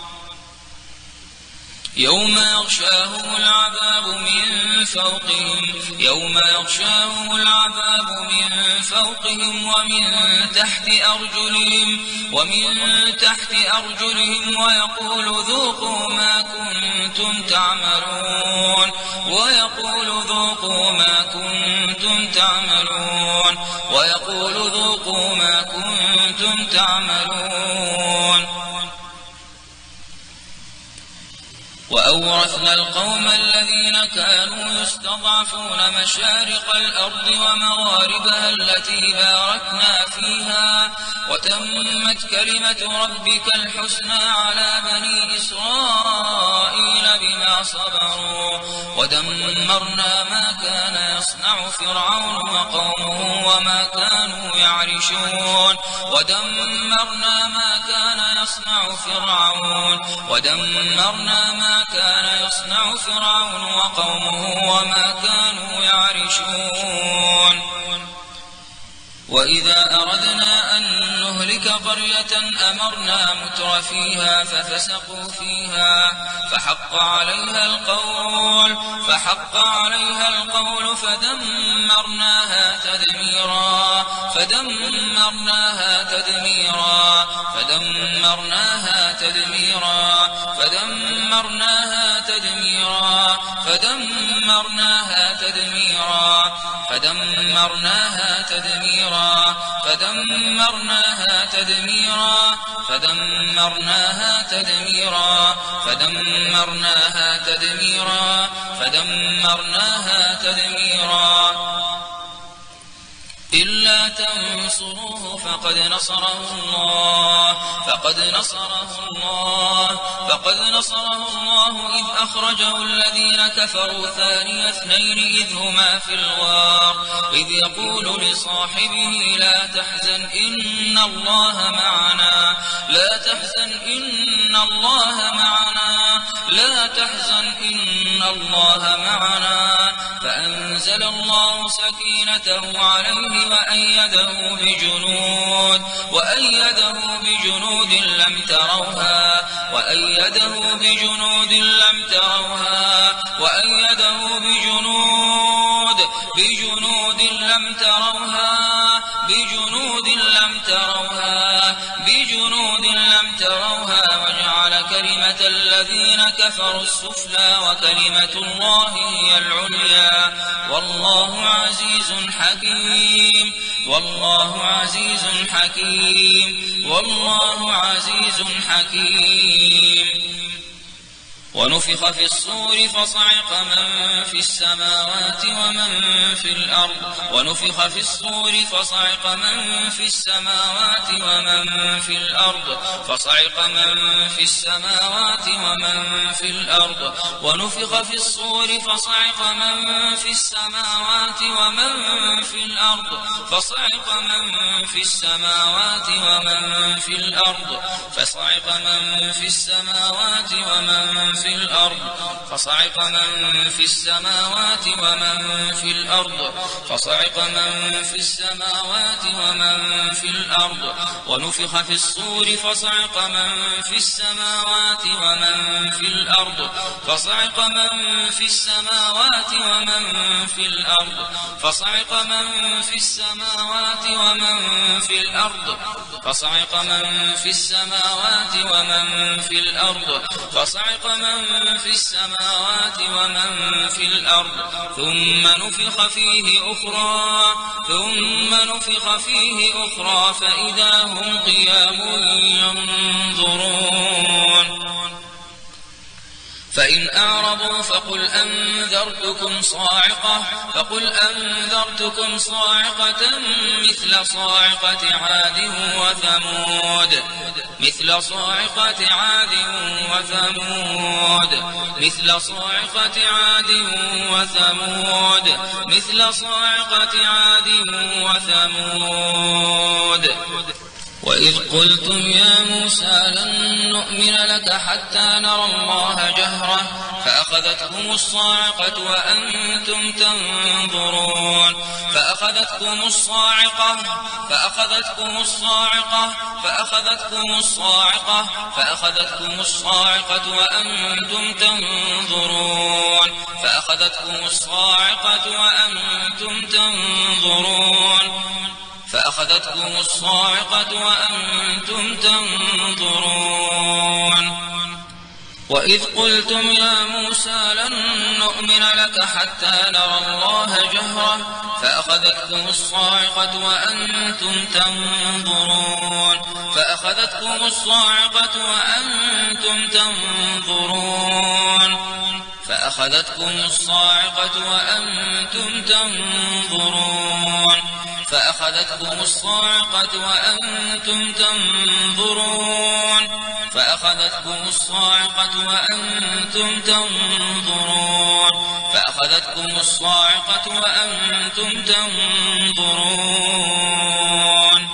يوم يغشاهم العذاب من فوقهم يوم يغشاهم العذاب من فوقهم ومن تحت أرجلهم ومن تحت أرجلهم ويقول ذوقوا ما كنتم تعملون ويقول ذوقوا ما كنتم تعملون ويقول ذوقوا ما كنتم تعملون وأورثنا القوم الذين كانوا يستضعفون مشارق الأرض ومغاربها التي باركنا فيها وتمت كلمة ربك الحسنى على بني إسرائيل بما صبروا ودمرنا ما كان يصنع فرعون وقومه وما كانوا يعرشون ودمرنا ما كان يصنع فرعون ودمرنا ما كان يصنع فرعون وقومه وما كانوا يعرشون وإذا أردنا أن نهلك قرية أمرنا متر فيها ففسقوا فيها فحق عليها القول فحق عليها القول فدمرناها تدميرا فدمرناها تدميرا فدمرناها تدميرا فدمرناها تدميرا فدمرناها تدميرا فدمرناها تدميرا فدمرناها تدميرا فدمرناها تدميرا فدمرناها تدميرا فدمرناها تدميرا إلا تنصروه فقد نصره الله فقد نصره الله فقد نصره الله إذ أخرجه الذين كفروا ثاني اثنين إذ هما في الغار إذ يقول لصاحبه لا تحزن إن الله معنا لا تحزن إن الله معنا لا تحزن إن الله معنا فأنزل الله سكينته عليه وأيده بجنود وأيده بجنود لم تروها وأيده بجنود لم تروها وأيده بجنود بجنود لم تروها بجنود لم تروها بجنود لم تروها وجعل كلمة الذين كفروا السفلى وكلمة الله هي العليا والله عزيز حكيم والله عزيز حكيم والله عزيز حكيم. ونفخ في الصور فصعق من في السماوات ومن في الأرض ونفخ في الصور فصعق من في السماوات ومن في الأرض فصعق من في السماوات ومن في الأرض ونفخ في الصور فصعق من في السماوات ومن في الأرض فصعق من في السماوات ومن في الأرض فصعق من في السماوات ومن في الأرض فصعق من في السماوات ومن في الأرض فصعق من في السماوات ومن في الأرض ونفخ في الصور فصعق من في السماوات ومن في الأرض فصعق من في السماوات ومن في الأرض فصعق من في السماوات ومن في الأرض فصعق من في السماوات ومن في الأرض فصعق من في السماوات ومن في الأرض ثم نفخ فيه أخرى ثم نفخ فيه أخرى فإذا هم قيام ينظرون فإن أعرضوا فقل أنذرتكم صاعقة فقل أنذرتكم صاعقة مثل صاعقة عاد وثمود مثل صاعقة عاد وثمود مثل صاعقة عاد وثمود مثل صاعقة عاد وثمود وإذ قلتم يا موسى لن نؤمن لك حتى نرى الله جهرة فأخذتكم الصاعقة وأنتم تنظرون فأخذتكم الصاعقة فأخذتكم الصاعقة فأخذتكم الصاعقة فأخذتكم الصاعقة وأنتم تنظرون فأخذتكم الصاعقة وأنتم تنظرون فأخذتكم الصاعقة وأنتم تنظرون وإذ قلتم يا موسى لن نؤمن لك حتى نرى الله جهرة فأخذتكم الصاعقة وأنتم تنظرون فأخذتكم الصاعقة وأنتم تنظرون فأخذتكم الصاعقة وأنتم تنظرون فأخذتكم الصاعقة وأنتم تنظرون فأخذتكم الصاعقة وأنتم تنظرون فأخذتكم الصاعقة وأنتم تنظرون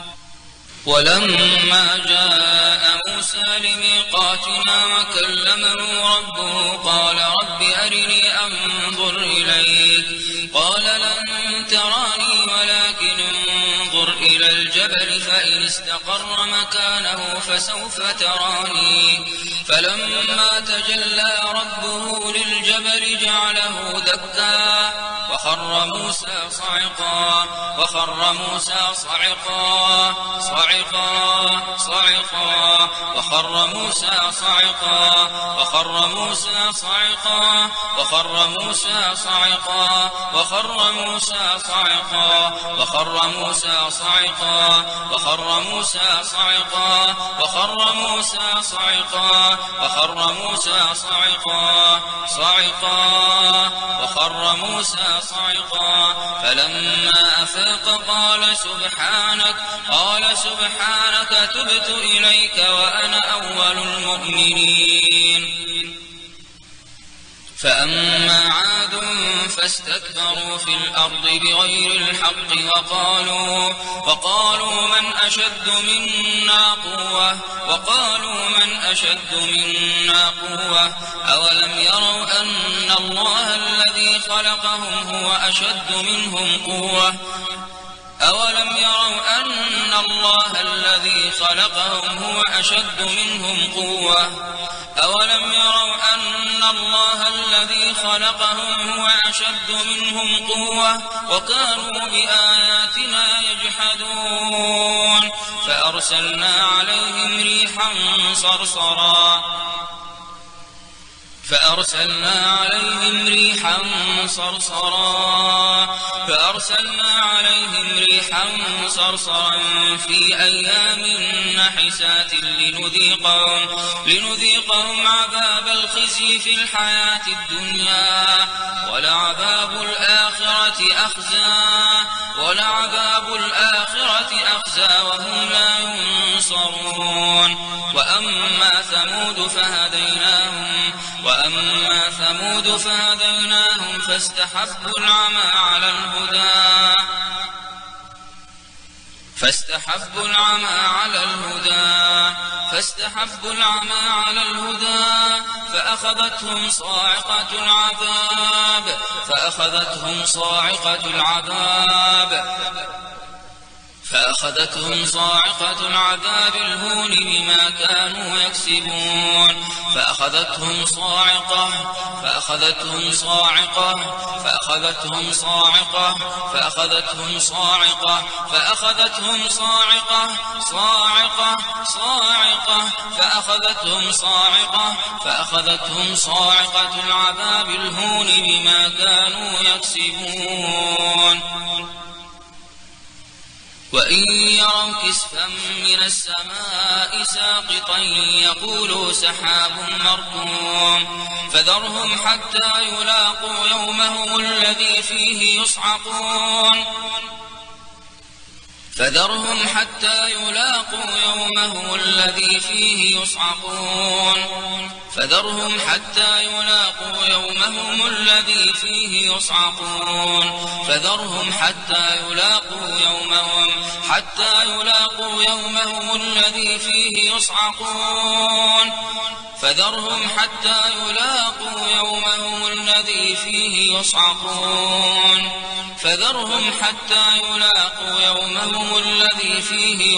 ولما جاء موسى لميقاتنا وكلمه ربه قال رب أرني أنظر إليك قال لن تراني ولكن انظر إلى الجبل فإن استقر مكانه فسوف تراني فلما تجلى ربه للجبل جعله دكا وخر موسى صعقا وخر موسى صعقا صعقا صعقا وخر موسى صعقا وخر موسى صعقا وخر موسى صعقا وخر موسى صعقا وخر موسى صعقا وخر موسى صعقا وخر موسى صعقا وخر موسى صعقا صعقا وخر موسى صعقا فلما أفاق قال سبحانك قال سبحانك تبت إليك وأنا أول المؤمنين فأما عاد فاستكبروا في الأرض بغير الحق وقالوا, وقالوا من أشد منا قوة وقالوا من أشد منا قوة أولم يروا أن الله الذي خلقهم هو أشد منهم قوة أولم يروا أن الله الذي خلقهم هو أشد منهم قوة أولم يروا أن الله الذي خلقهم هو أشد منهم قوة وكانوا بآياتنا يجحدون فأرسلنا عليهم ريحا صرصرا فأرسلنا عليهم ريحا صرصرا فأرسلنا عليهم ريحا صرصرا في أيام نحسات لنذيقهم, لنذيقهم عذاب الخزي في الحياة الدنيا ولعذاب الآخرة أخزى ولعذاب الآخرة أخزى وهم لا ينصرون. وأما ثمود فهديناهم وأما ثمود فهديناهم فاستحبوا العمى على الهدى فاستحبوا العمى على الهدى فاستحبوا العمى على الهدى فأخذتهم صاعقة العذاب فأخذتهم صاعقة العذاب فأخذتهم صاعقة العذاب الهون بما كانوا يكسبون فأخذتهم صاعقة فأخذتهم صاعقة فأخذتهم صاعقة فأخذتهم صاعقة فأخذتهم صاعقة صاعقة صاعقة فأخذتهم صاعقة فأخذتهم صاعقة العذاب الهون بما كانوا يكسبون. وإن يروا كسفا من السماء ساقطا يقولوا سحاب مركوم فذرهم حتى يلاقوا يومهم الذي فيه يصعقون فذرهم حتى يلاقوا يومهم الذي فيه يصعقون فذرهم حتى يلاقوا يومهم الذي فيه يصعقون فذرهم حتى يلاقوا يومهم حتى يلاقوا يومهم الذي فيه يصعقون فذرهم حتى يلاقوا يومهم الذي فيه يصعقون فذرهم حتى يلاقوا يومهم الذي فيه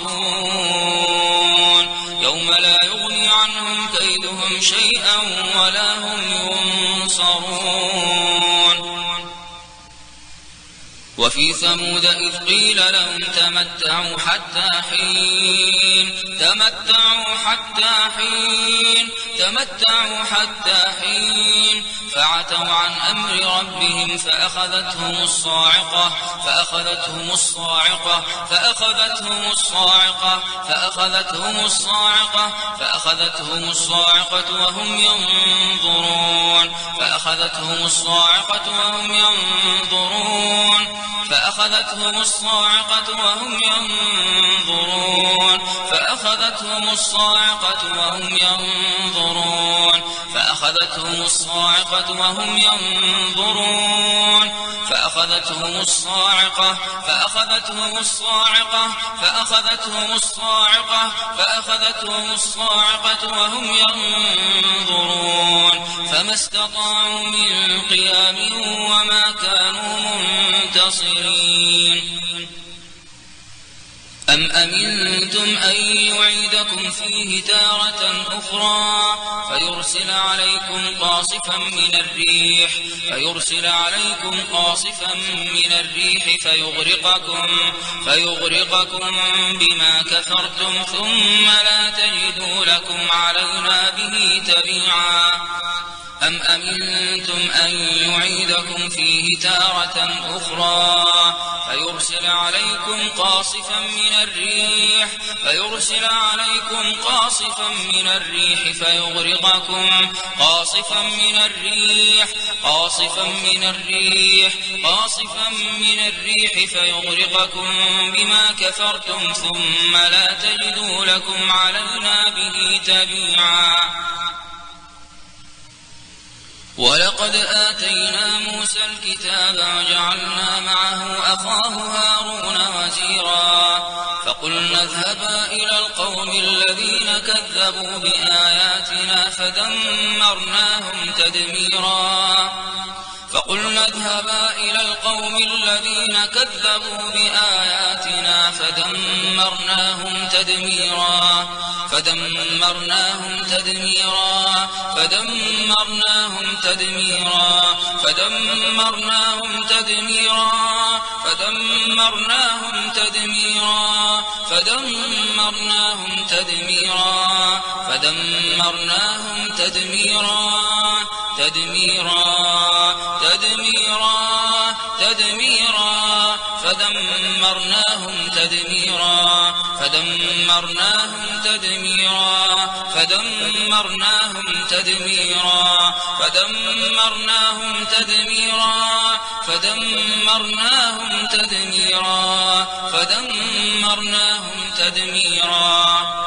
يصعقون يوم لا يغني عنهم كيدهم شيئا ولا هم ينصرون. وفي ثمود إذ قيل لهم تمتعوا حتى حين تمتعوا حتى حين تمتعوا حتى حين فعتوا عن أمر ربهم فأخذتهم الصاعقة فأخذتهم الصاعقة فأخذتهم الصاعقة فأخذتهم الصاعقة فأخذتهم الصاعقة وهم ينظرون فأخذتهم الصاعقة وهم ينظرون فأخذتهم الصاعقة وهم ينظرون فأخذتهم الصاعقة وهم ينظرون فأخذتهم الصاعقة وهم ينظرون فأخذتهم الصاعقة فأخذتهم الصاعقة فأخذتهم الصاعقة فأخذتهم الصاعقة وهم ينظرون فما استطاعوا من قيام وما كانوا منتصرين. أم أمنتم أن يعيدكم فيه تارة أخرى فيرسل عليكم قاصفا من الريح فيرسل عليكم قاصفا من الريح فيغرقكم فيغرقكم بما كفرتم ثم لا تجدوا لكم علينا به تبيعا. أم أمنتم أن يعيدكم فيه تارة أخرى فيرسل عليكم قاصفا من الريح فيرسل عليكم قاصفا من الريح فيغرقكم قاصفا من الريح قاصفا من الريح قاصفا من الريح فيغرقكم بما كفرتم ثم لا تجدوا لكم علينا به تبيعا. ولقد آتينا موسى الكتاب وجعلنا معه أخاه هارون وزيرا فقلنا اذهبا إلى القوم الذين كذبوا بآياتنا فدمرناهم تدميرا فقلنا اذهبا إلى القوم الذين كذبوا بآياتنا فدمرناهم تدميرا فدمرناهم تدميرا فدمرناهم تدميرا فدمرناهم تدميرا فدمرناهم تدميرا فدمرناهم تدميرا فدمرناهم تدميرا تدميرا تدميرا تدميرا فدمرناهم تدميرا فدمرناهم تدميرا فدمرناهم تدميرا فدمرناهم تدميرا فدمرناهم تدميرا فدمرناهم تدميرا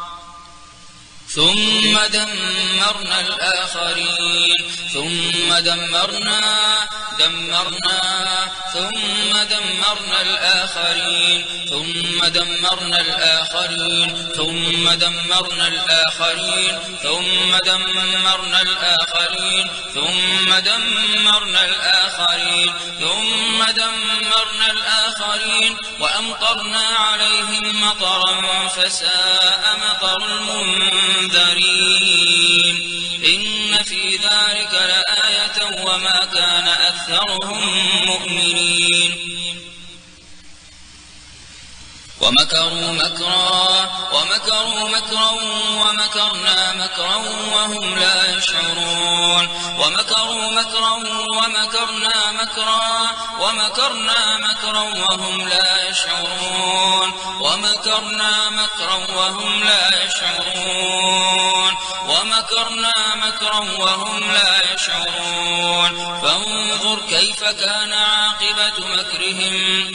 ثم دمرنا الآخرين ثم دمرنا دمرنا ثم دمرنا الآخرين ثم دمرنا الآخرين ثم دمرنا الآخرين ثم دمرنا الآخرين ثم دمرنا الآخرين ثم دمرنا الآخرين وأمطرنا عليهم مطرا فساء مطر المنذرين إن في ذلك لآية وما كان أكثرهم مؤمنين ومكروا مكرا ومكروا مكرا ومكرنا مكرا وهم لا يشعرون ومكروا مكرا ومكرنا مكرا ومكرنا مكرا وهم لا يشعرون ومكرنا مكرا وهم لا يشعرون ومكرنا مكرا وهم لا يشعرون فانظر كيف كان عاقبة مكرهم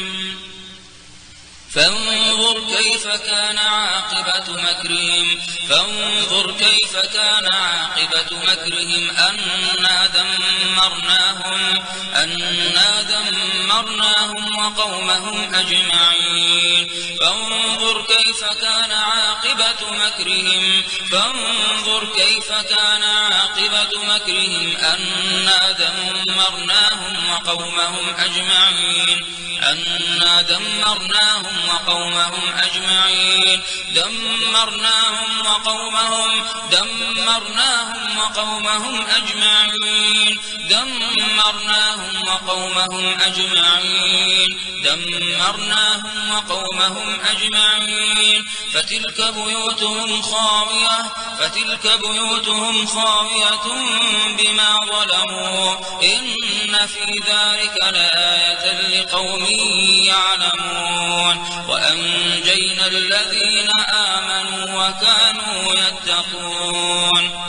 فانظر كيف كان عاقبة مكرهم فانظر كيف كان عاقبة مكرهم أنا دمرناهم أنا دمرناهم وقومهم أجمعين فانظر كيف كان عاقبة مكرهم فانظر كيف كان عاقبة مكرهم أنا دمرناهم وقومهم أجمعين أنا دمرناهم وقومهم أجمعين دمرناهم وقومهم دمرناهم وقومهم أجمعين دمرناهم وقومهم أجمعين دمرناهم وقومهم أجمعين فتلك بيوتهم خاوية فتلك بيوتهم خاوية بما ظلموا إن في ذلك لآية لقوم يعلمون وأنجينا الذين آمنوا وكانوا يتقون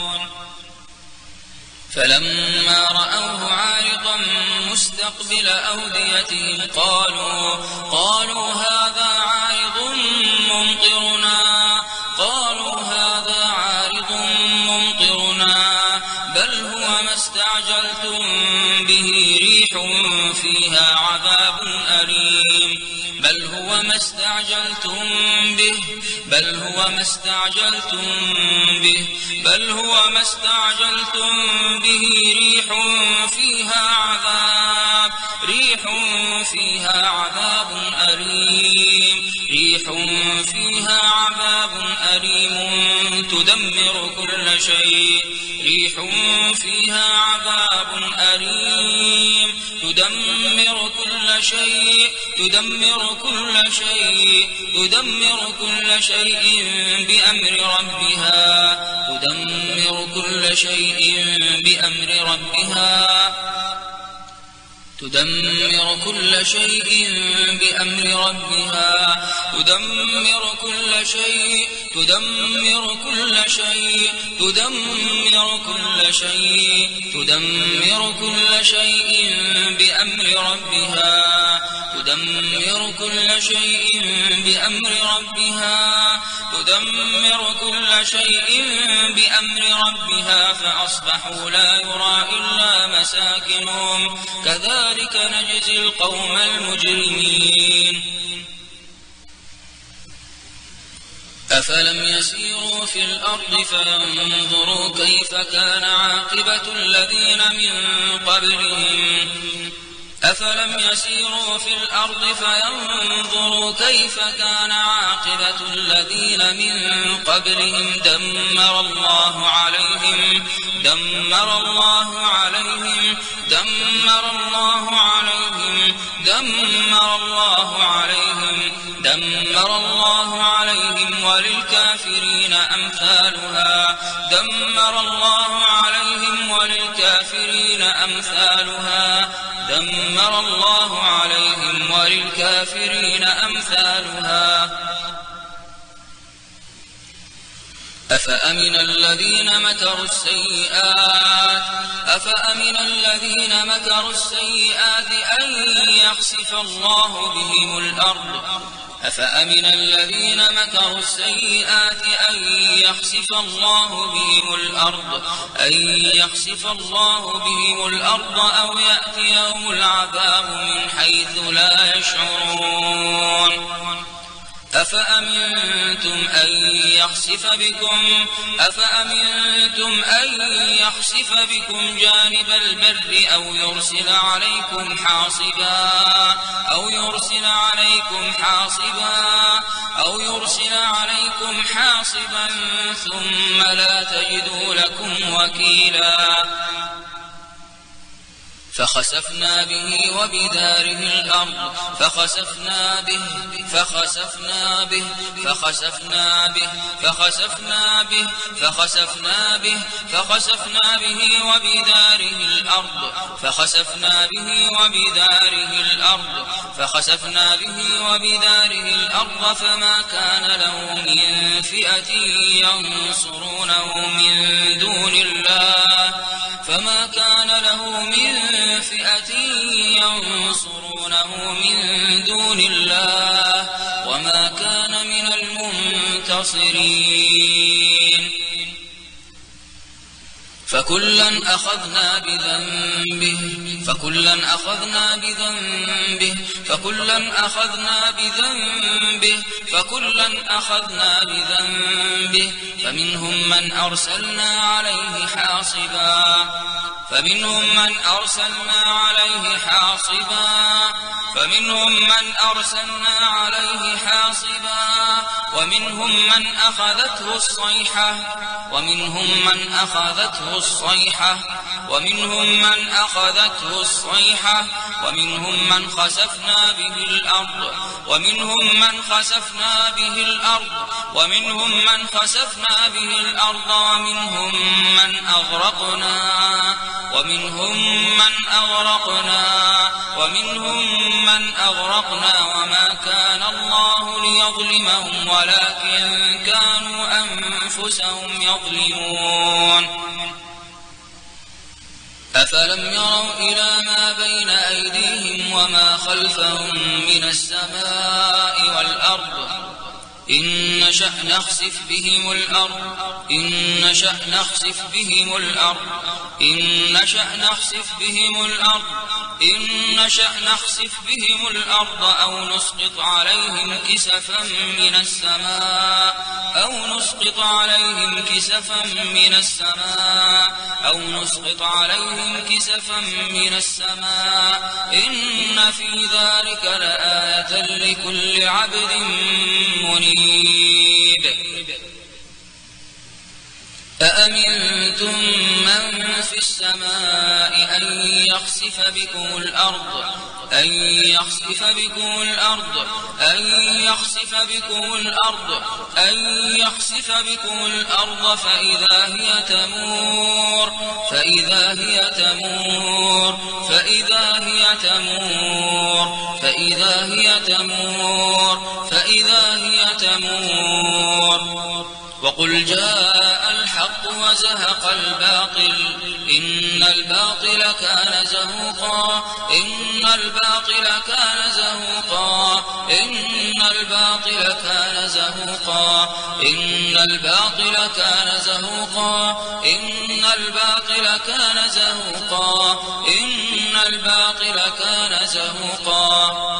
فلما رأوه عارضا مستقبل أوديتهم قالوا قالوا هذا عارض ممطرنا قالوا هذا عارض ممطرنا بل هو ما استعجلتم به ريح فيها عذاب أليم بل هو ما استعجلتم به بل هو ما استعجلتم به بل هو ما استعجلتم به ريح فيها عذاب ريح فيها عذاب أليم ريح فيها عذاب أليم تدمر كل شيء ريح فيها عذاب أليم تدمر كل شيء تدمر كل شيء تدمر كل شيء بأمر ربها تدمر كل شيء بأمر ربها تدمر كل شيء بأمر ربها تدمر كل شيء تدمر كل شيء تدمر كل شيء تدمر كل شيء بأمر ربها تدمر كل شيء بأمر ربها تدمر كل شيء بأمر ربها فأصبحوا لا يرى إلا مساكنهم كذلك نجزي القوم المجرمين أفلم يسيروا في الأرض فينظروا كيف كان عاقبة الذين من قبلهم أفلم يسيروا في الأرض فينظروا كيف كان عاقبة الذين من قبلهم دمر الله عليهم دمر الله عليهم دمر الله عليهم دمر الله عليهم دمر الله عليهم وللكافرين أمثالها دمر الله عليهم وللكافرين أمثالها دمر الله عليهم وللكافرين أمثالها أفأمن الذين مكروا السيئات أفأمن الذين مكروا السيئات أن يخسف الله بهم الأرض أفأمن الذين مكروا السيئات أن يخسف الله بهم الأرض أن يخسف الله بهم الأرض أو يأتيهم العذاب من حيث لا يشعرون أفأمنتم أن يخسف بكم أفأمنتم أن يخسف بكم جانب البر أو يرسل عليكم حاصبا أو يرسل عليكم حاصبا أو يرسل عليكم حاصبا ثم لا تجدوا لكم وكيلا فخسفنا به وبداره الأرض فخسفنا به فخسفنا به فخسفنا به فخسفنا به فخسفنا به فخسفنا به وبداره الأرض فخسفنا به وبداره الأرض فخسفنا به وبداره الأرض فما كان له من فئة ينصرونه من دون الله فما كان له من فئة ينصرونه من دون الله وما كان من المنتصرين فكلا أخذنا بذنبه فكلا أخذنا بذنبه فكلا أخذنا بذنبه فكلا أخذنا بذنبه فمنهم من أرسلنا عليه حاصبا فمنهم من أرسلنا عليه حاصبا فمنهم من أرسلنا عليه حاصبا ومنهم من أخذته الصيحة ومنهم من أخذته الصيحة ومنهم من أخذته الصيحة ومنهم من خسفنا به الأرض ومنهم من خسفنا به الأرض ومنهم من خسفنا به الأرض ومنهم من أغرقنا ومنهم من أغرقنا ومنهم من أغرقنا وما كان الله ليظلمهم ولكن كانوا أنفسهم يظلمون أفلم يروا إلى ما بين أيديهم وما خلفهم من السماء والأرض إن نشأ نخسف بهم الأرض إن نشأ نخسف بهم الأرض إن نشأ نخسف بهم الأرض إن نشأ نخسف بهم الأرض أو نسقط عليهم كسفا من السماء أو نسقط عليهم كسفا من السماء أو نسقط عليهم كسفا من السماء إن في ذلك لآية لكل عبد منيب أأمنتم من في السماء أن يخسف بكم الأرض أن يخسف بكم الأرض أن يخسف بكم الأرض أن يخسف بكم الأرض فإذا هي تمور تمور فإذا هي تمور فإذا هي تمور فإذا هي تمور فإذا هي تمور وقل جاء الحق وزهق الباطل إن الباطل كان زهوقا إن الباطل كان زهوقا إن الباطل كان زهوقا إن الباطل كان زهوقا إن الباطل كان زهوقا إن الباطل كان زهوقا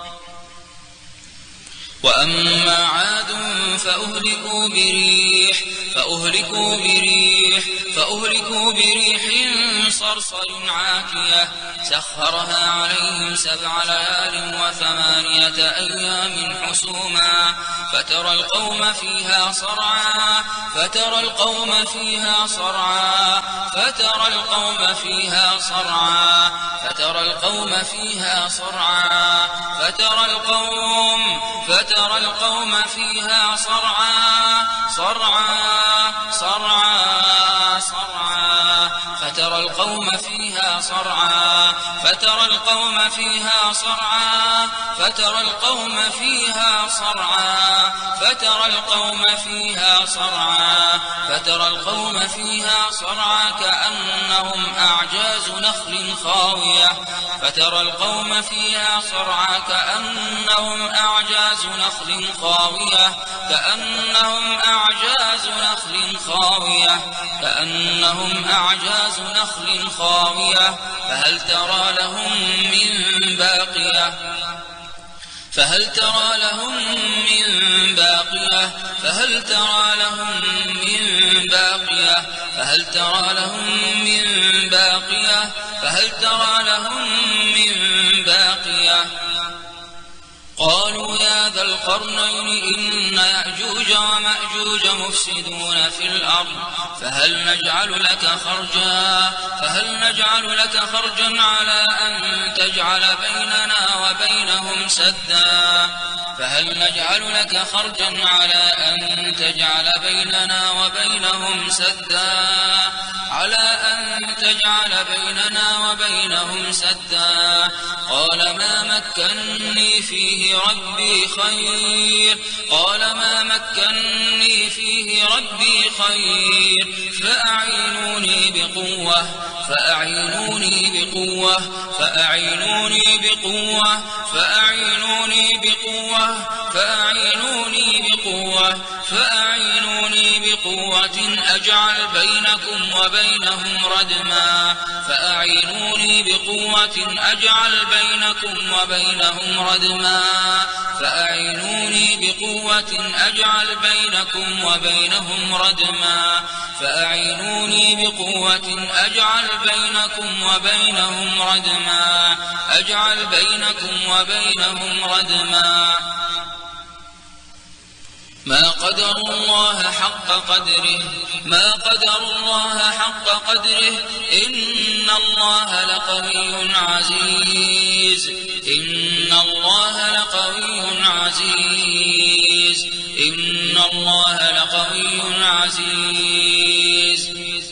وأما عاد فأهلكوا بريح فأهلكوا بريح فأهلكوا بريح صرصر عاتية سخرها عليهم سبع ليال وثمانية أيام حسوما فترى القوم فيها صرعا فترى القوم فيها صرعا فترى القوم فيها صرعا فترى القوم فيها صرعا فترى القوم فترى القوم فيها صرعا صرعا صرعا صرعا فترى القوم فيها صرعا فترى القوم فيها صرعا فترى القوم فيها صرعا فترى القوم فيها صرعا فترى القوم فيها صرعا كأنهم أعجاز نخل خاوية فترى القوم فيها صرعا كأنهم أعجاز نخل خاوية كأنهم أعجاز نخل خاوية كأنهم أعجاز نخل خاوية فهل ترى لهم من باقية فهل ترى لهم من باقية فهل ترى لهم من باقية فهل ترى لهم من باقية فهل ترى لهم من باقية قالوا يا ذا القرنين إن يأجوج ومأجوج مفسدون في الأرض فهل نجعل لك خرجا فهل نجعل لك خرجا على أن تجعل بيننا وبينهم سدا فهل نجعل لك خرجا على أن تجعل بيننا وبينهم سدا على أن تجعل بيننا وبينهم سدا قال ما مكنني فيه ربي خير قال ما مكنني فيه ربي خير فأعينوني بقوة فأعينوني بقوة فأعينوني بقوة فأعينوني بقوة فأعينوني بقوة فأعينوني بقوة أجعل بينكم وبينهم ردما فأعينوني بقوة أجعل بينكم وبينهم ردما فأعينوني بقوة أجعل بينكم وبينهم ردما فأعينوني بقوة أجعل بينكم وبينهم ردما أجعل بينكم وبينهم ردما ما قدر الله حق قدره ما قدر الله حق قدره إن الله لقوي عزيز إن الله لقوي عزيز إن الله لقوي عزيز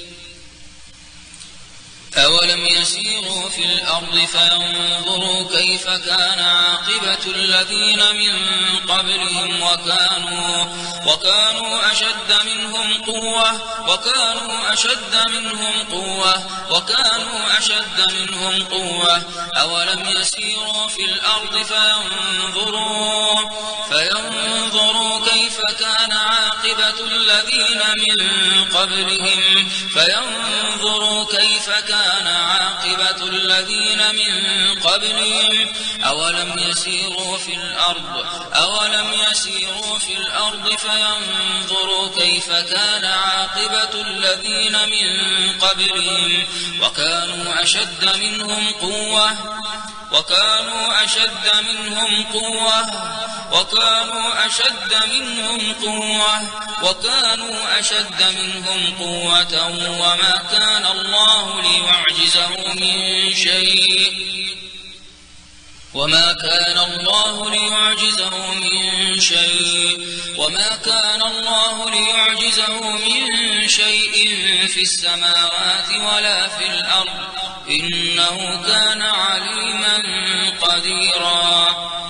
أولم يسيروا في الأرض فينظروا كيف كان عاقبة الذين من قبلهم وكانوا وكانوا أشد منهم قوة وكانوا أشد منهم قوة وكانوا أشد منهم قوة أولم يسيروا في الأرض فينظروا فينظروا كيف كان عاقبة الذين من قبلهم فينظروا كيف كان كان عاقبة الذين من قبلهم أولم يسيروا في الأرض أولم يسيروا في الأرض فينظروا كيف كان عاقبة الذين من قبلهم وكانوا أشد منهم قوة وكانوا أشد منهم قوة وكانوا أشد منهم قوة وكانوا أشد منهم قوة وما كان الله ليعجزه من شيء وما كان الله ليعجزه من شيء وما كان الله ليعجزه من شيء في السماوات ولا في الأرض إنه كان عليما قديرا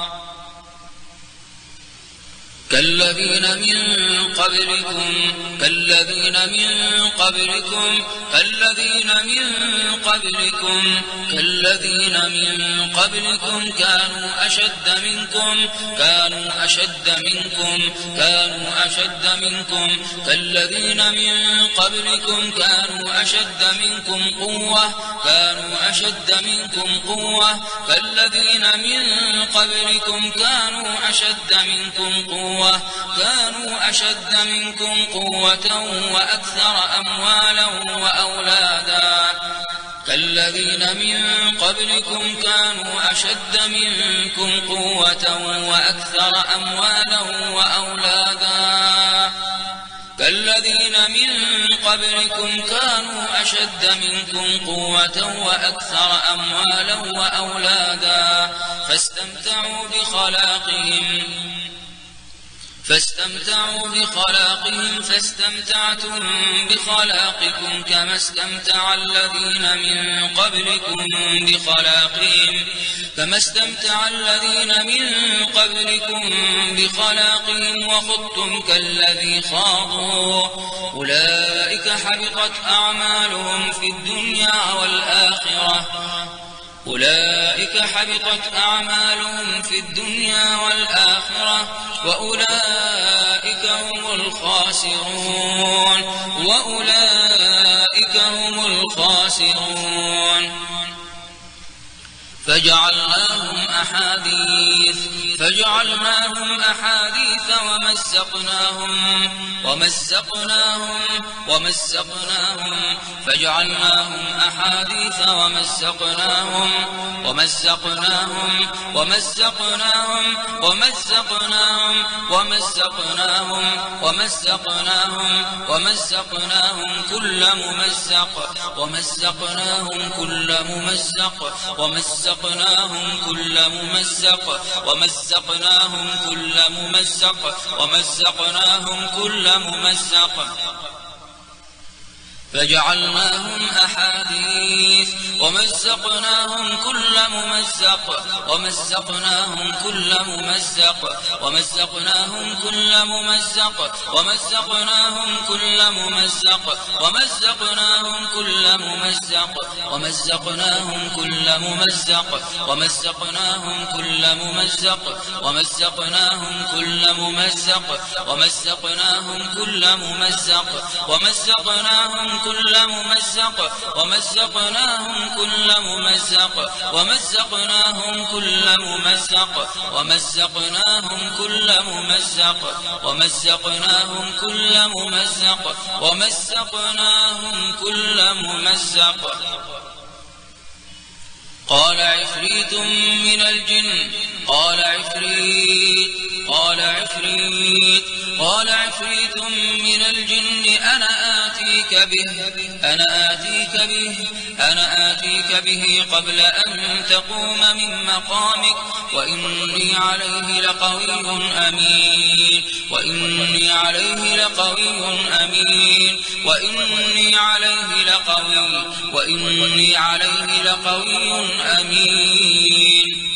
كالذين من قبلكم كالذين من قبلكم كالذين من قبلكم كالذين من قبلكم كانوا أشد منكم كانوا أشد منكم كانوا أشد منكم كالذين من قبلكم كانوا أشد منكم قوة كانوا أشد منكم قوة كالذين من قبلكم كانوا أشد منكم قوة كانوا أشد منكم قوة وأكثر أموالا وأولادا كالذين من قبلكم كانوا أشد منكم قوة وأكثر أموالا وأولادا كالذين من قبلكم كانوا أشد منكم قوة وأكثر أموالا وأولادا فاستمتعوا بخلاقهم فاستمتعوا بخلاقهم فاستمتعتم بخلاقكم كما استمتع الذين من قبلكم بخلاقهم كما استمتع الذين من قبلكم بخلاقهم وخضتم كالذي خاضوا أولئك حبطت أعمالهم في الدنيا والآخرة أولئك حبطت أعمالهم في الدنيا والآخرة وأولئك هم الخاسرون وأولئك هم الخاسرون فجعلناهم أحاديث فجعلناهم أحاديث ومزقناهم ومزقناهم ومزقناهم فجعلناهم أحاديث ومزقناهم ومزقناهم ومزقناهم ومزقناهم ومزقناهم ومزقناهم ومزقناهم كل ممزق ومزقناهم كل ممزق ومزقناهم كل ممزق ومزقناهم كل ممزق ومزقناهم كل ممزق فجعلناهم أحاديث ومزقناهم كل ممزق ومزقناهم كل ممزق ومزقناهم كل ممزق ومزقناهم كل ممزق ومزقناهم كل ممزق ومزقناهم كل ممزق ومزقناهم كل ممزق ومزقناهم كل ممزق ومزقناهم كل ممزق ومزقناهم كل ممزق ومزقناهم كل ممزق ومزقناهم كل ممزق ومزقناهم كل ممزق ومزقناهم كل ممزق ومزقناهم كل ممزق قال عفريت من الجن قال عفريت قال عفريت قال عفريت من الجن أنا آتيك به أنا آتيك به أنا آتيك به قبل أن تقوم من مقامك وإني عليه لقوي أمين وإني عليه لقوي أمين وإني عليه لقوي وإني عليه لقوي أمين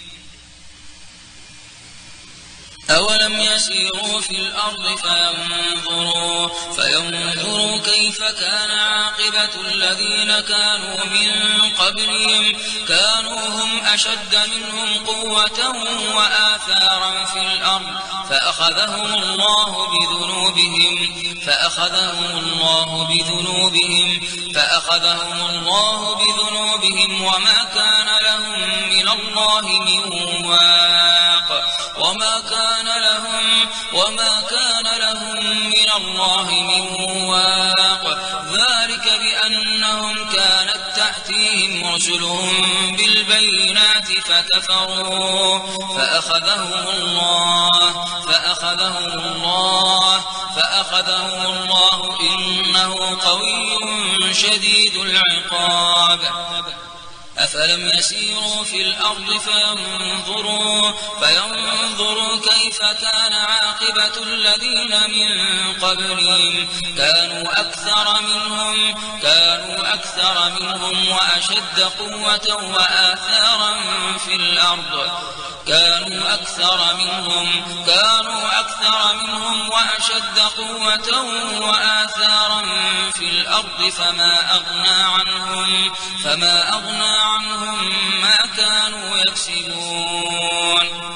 أولم يسيروا في الأرض فينظروا فينظروا كيف كان عاقبة الذين كانوا من قبلهم كانوا هم أشد منهم قوة وآثارا في الأرض فأخذهم الله بذنوبهم فأخذهم الله بذنوبهم فأخذهم الله بذنوبهم وما كان لهم من الله من واق وما كان لهم وما كان لهم من الله من واق ذلك بأنهم كانت تأتيهم رسلهم بالبينات فكفروا فأخذهم الله فأخذهم الله فأخذهم الله إنه قوي شديد العقاب أفلم يسيروا في الأرض فينظروا, فينظروا كيف كان عاقبة الذين من قبلهم كانوا أكثر منهم, كانوا أكثر منهم وأشد قوة وآثارا في الأرض كانوا أكثر منهم كانوا أكثر منهم وأشد قوة وآثارا في الأرض فما أغنى عنهم فما أغنى عنهم ما كانوا يكسبون.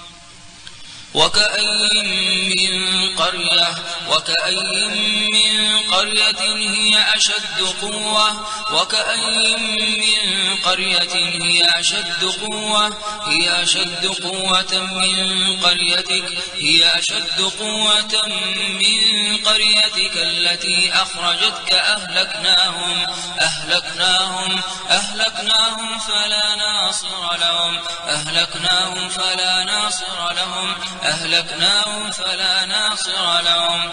وكأين من قرية وكأين من قرية هي أشد قوة وكأين من قرية هي أشد قوة هي أشد قوة من قريتك هي أشد قوة من قريتك التي أخرجتك أهلكناهم أهلكناهم أهلكناهم فلا ناصر لهم أهلكناهم فلا ناصر لهم أهلكناهم فلا ناصر لهم.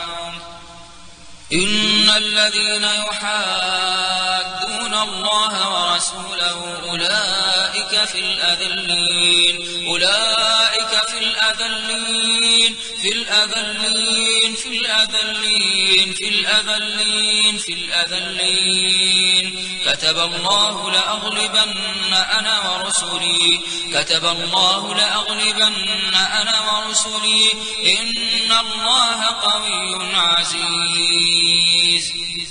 إن الذين يحادون الله ورسوله أولئك في الأذلين أولئك في الأذلين في الأذلين في الأذلين في الأذلين في الأذلين كتب الله لأغلبن أنا ورسلي كتب الله لأغلبن أنا ورسلي إن الله قوي عزيز.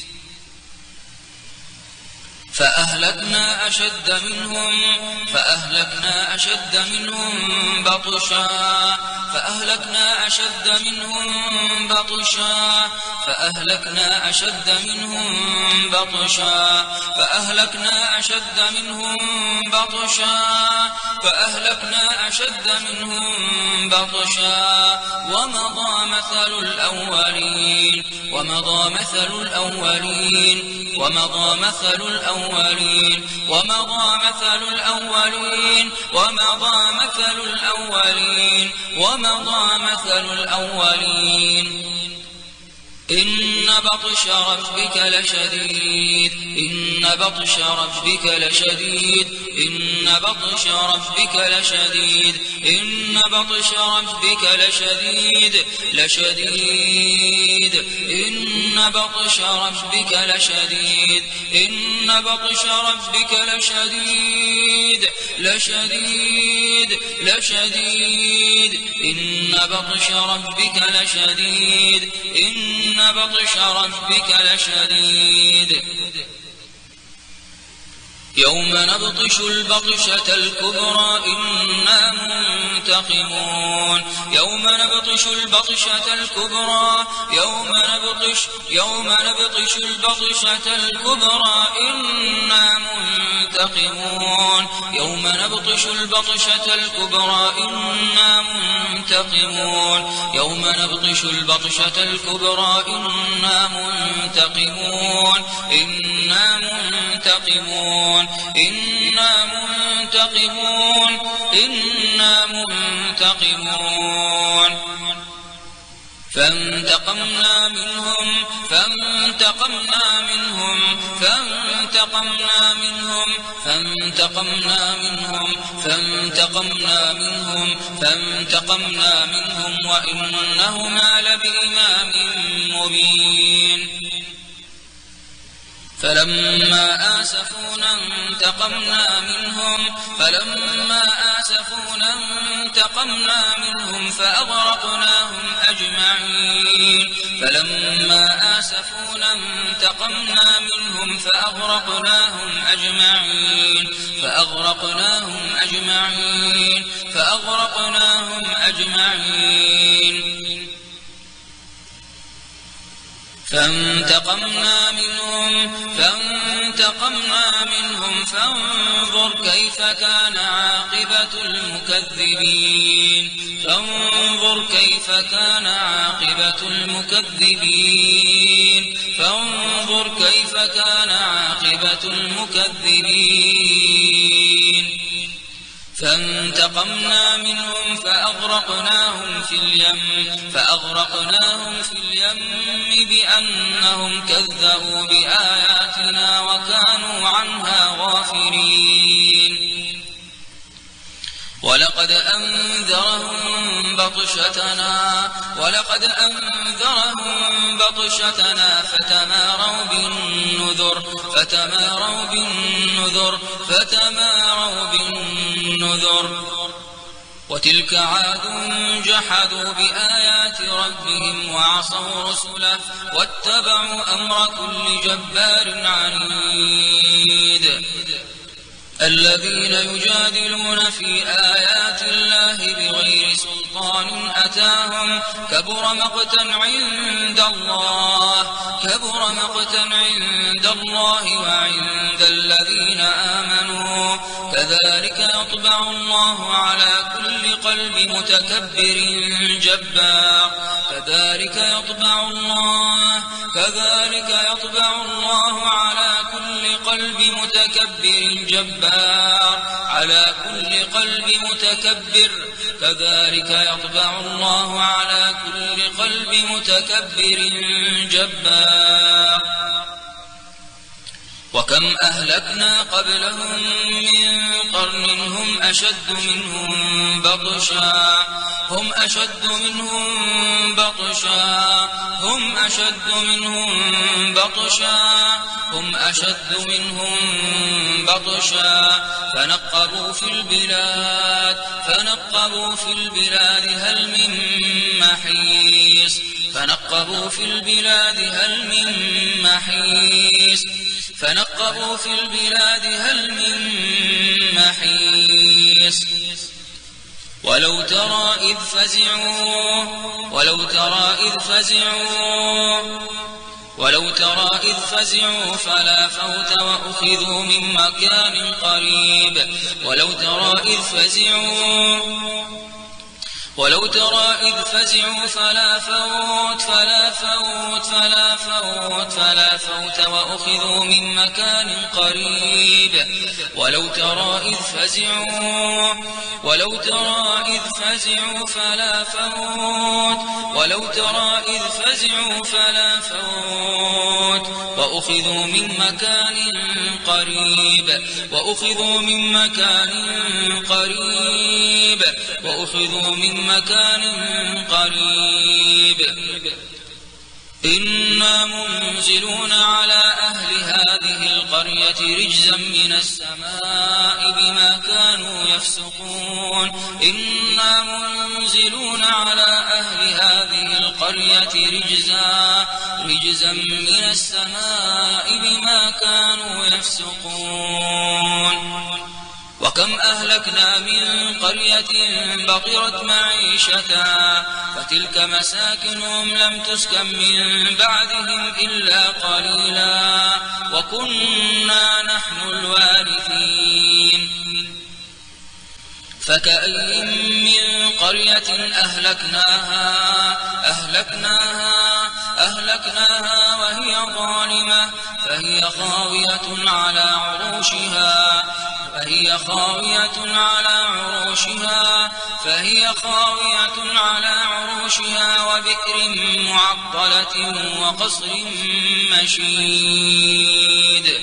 فأهلكنا أشد منهم فأهلكنا أشد منهم بطشا فأهلكنا أشد منهم بطشا فأهلكنا أشد منهم بطشا فأهلكنا أشد منهم بطشا فأهلكنا أشد منهم بطشا ومضى مثل الأولين ومضى مثل الأولين ومضى مثل الأولين ومضى مثل الأولين ومضى مثل الأولين ومضى مثل الأولين إن بطش ربك لشديد إن بطش ربك لشديد إن بطش ربك لشديد إن بطش ربك لشديد لشديد إن بطش ربك لشديد إن بطش ربك لشديد لشديد لشديد إن بطش ربك لشديد إن بطش ربك لشديد. يوم نبطش البطشة الكبرى إنا منتقمون يوم نبطش البطشة الكبرى يوم نبطش يوم نبطش البطشة الكبرى إنا منتقمون يوم نبطش البطشة الكبرى إنا منتقمون يوم نبطش البطشة الكبرى إنا منتقمون إنا منتقمون إنا منتقمون إنا منتقمون فانتقمنا منهم فانتقمنا منهم فانتقمنا منهم فانتقمنا منهم فانتقمنا منهم فانتقمنا منهم وإنهما لبإمام مبين. فلما آسفونا انتقمنا منهم فلما آسفونا انتقمنا منهم فأغرقناهم أجمعين فلما آسفونا انتقمنا منهم فأغرقناهم أجمعين فأغرقناهم أجمعين فأغرقناهم أجمعين فانتقمنا منهم فانتقمنا منهم فانظر كيف كان عاقبة المكذبين فانظر كيف كان عاقبة المكذبين فانظر كيف كان عاقبة المكذبين. فانتقمنا منهم فأغرقناهم في اليم فأغرقناهم في اليم بأنهم كذبوا بآياتنا وكانوا عنها غافلين. ولقد أنذرهم بطشتنا ولقد أنذرهم بطشتنا فتماروا بالنذر فتماروا بالنذر فتماروا بالنذر وتلك عاد جحدوا بآيات ربهم وعصوا رسله واتبعوا أمر كل جبار عنيد الذين يجادلون في آيات الله بغير سلطان أتاهم كبر مقتا عند الله كبر مقتا عند الله وعند الذين آمنوا كذلك يطبع الله على كل قلب متكبر جبار كذلك يطبع الله كذلك يطبع الله على كل قلب متكبر جبار على كل قلب متكبر كذلك يطبع الله على كل قلب متكبر جبار وكم أهلكنا قبلهم من قرن هم أشد منهم بطشا هم أشد منهم بطشا هم أشد منهم بطشا هم أشد منهم بطشا فنقبوا في البلاد فنقبوا في البلاد هل من محيص فنقبوا في البلاد هل من محيص فنقبوا في البلاد هل من محيص ولو ترى إذ فزعوا ولو ترى إذ فزعوا ولو ترى إذ فزعوا فلا فوت وأخذوا من مكان قريب ولو ترى إذ فزعوا ولو ترى إذ فزعوا فلا فوت فلا فوت فلا فوت فلا فوت وأخذوا من مكان قريب ولو ترى إذ فزعوا ولو ترى إذ فزعوا فلا فوت ولو ترى إذ فزعوا فلا فوت وأخذوا من مكان قريب وأخذوا من مكان قريب وأخذوا من مكان قريب إنا منزلون على أهل هذه القرية رجزا من السماء بما كانوا يفسقون إنا منزلون على أهل هذه القرية رجزا رجزا من السماء بما كانوا يفسقون وكم أهلكنا من قرية بطرت معيشتها فتلك مساكنهم لم تسكن من بعدهم إلا قليلا وكنا نحن الوارثين فكأي من قرية أهلكناها أهلكناها أهلكناها وهي ظالمة فهي خاوية على عروشها فهي خاوية على عروشها فهي خاوية على عروشها وبئر معطلة وقصر مشيد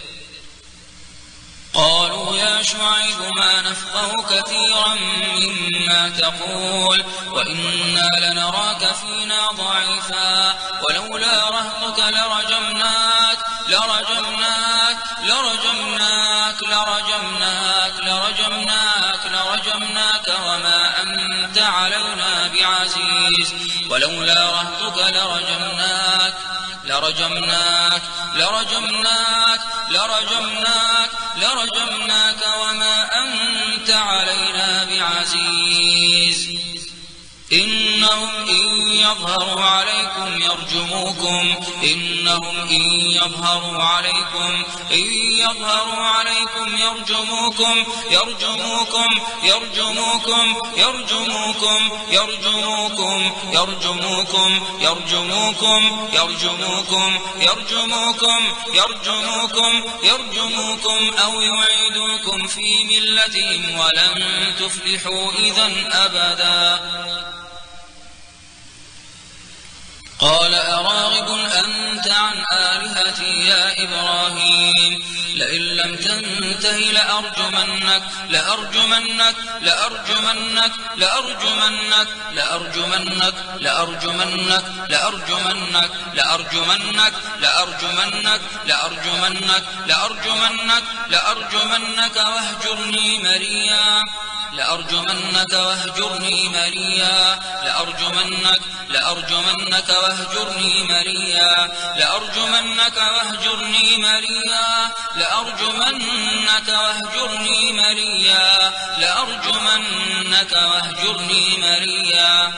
قالوا يا شعيب ما نفقه كثيرا مما تقول وإنا لنراك فينا ضعيفا ولولا رهطك لرجمناك لرجمناك لرجمناك لرجمناك لرجمناك لرجمناك وما أنت علينا بعزيز ولولا رهطك لرجمناك لرجمناك لرجمناك لرجمناك لرجمناك وما أنت علينا بعزيز إنهم إن يظهروا عليكم يرجموكم إنهم إن يظهروا عليكم إن يظهروا عليكم يرجموكم يرجموكم يرجموكم يرجموكم يرجموكم يرجموكم يرجموكم يرجموكم يرجموكم يرجموكم يرجموكم أو يعيدوكم في ملتهم ولن تفلحوا إذا أبدا قال أراغب أنت عن آلهتي يا إبراهيم لئن لم تنته لأرجمنك لأرجمنك لأرجمنك لأرجمنك لأرجمنك لأرجمنك لأرجمنك لأرجمنك لأرجمنك لأرجمنك لأرجمنك لأرجمنك واهجرني مليا لأرجمنك واهجرني مليا لأرجمنك لأرجمنك واهجرني مليا لأرجمنك واهجرني مليا لأرجمنك واهجرني مليا لأرجمنك واهجرني مليا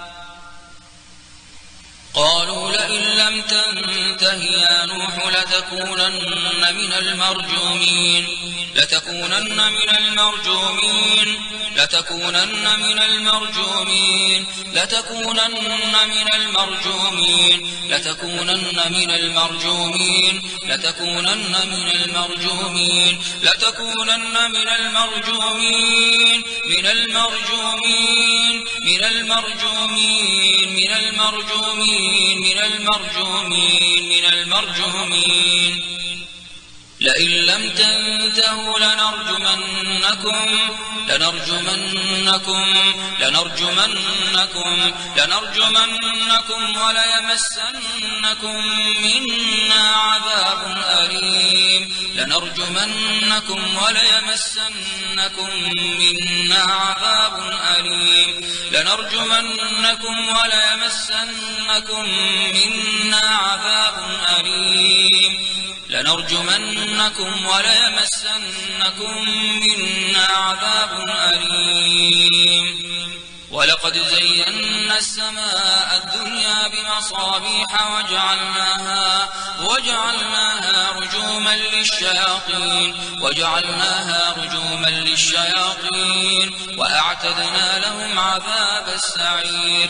قالوا لئن لم تنته يا نوح لتكونن من المرجومين لتكونن من المرجومين لتكونن من المرجومين لتكونن من المرجومين لتكونن من المرجومين لتكونن من المرجومين لتكونن من المرجومين من المرجومين من المرجومين من المرجومين من المرجومين من المرجومين لئن لم تنتهوا لنرجمنكم لنرجمنكم لنرجمنكم لنرجمنكم وليمسنكم منا عذاب أليم لنرجمنكم وليمسنكم منا عذاب أليم لنرجمنكم وليمسنكم منا عذاب أليم لنرجمنكم وليمسنكم منا عذاب أليم ولقد زينا السماء الدنيا بمصابيح وجعلناها وجعلناها رجوما للشياطين وجعلناها رجوما للشياطين وأعتدنا لهم عذاب السعير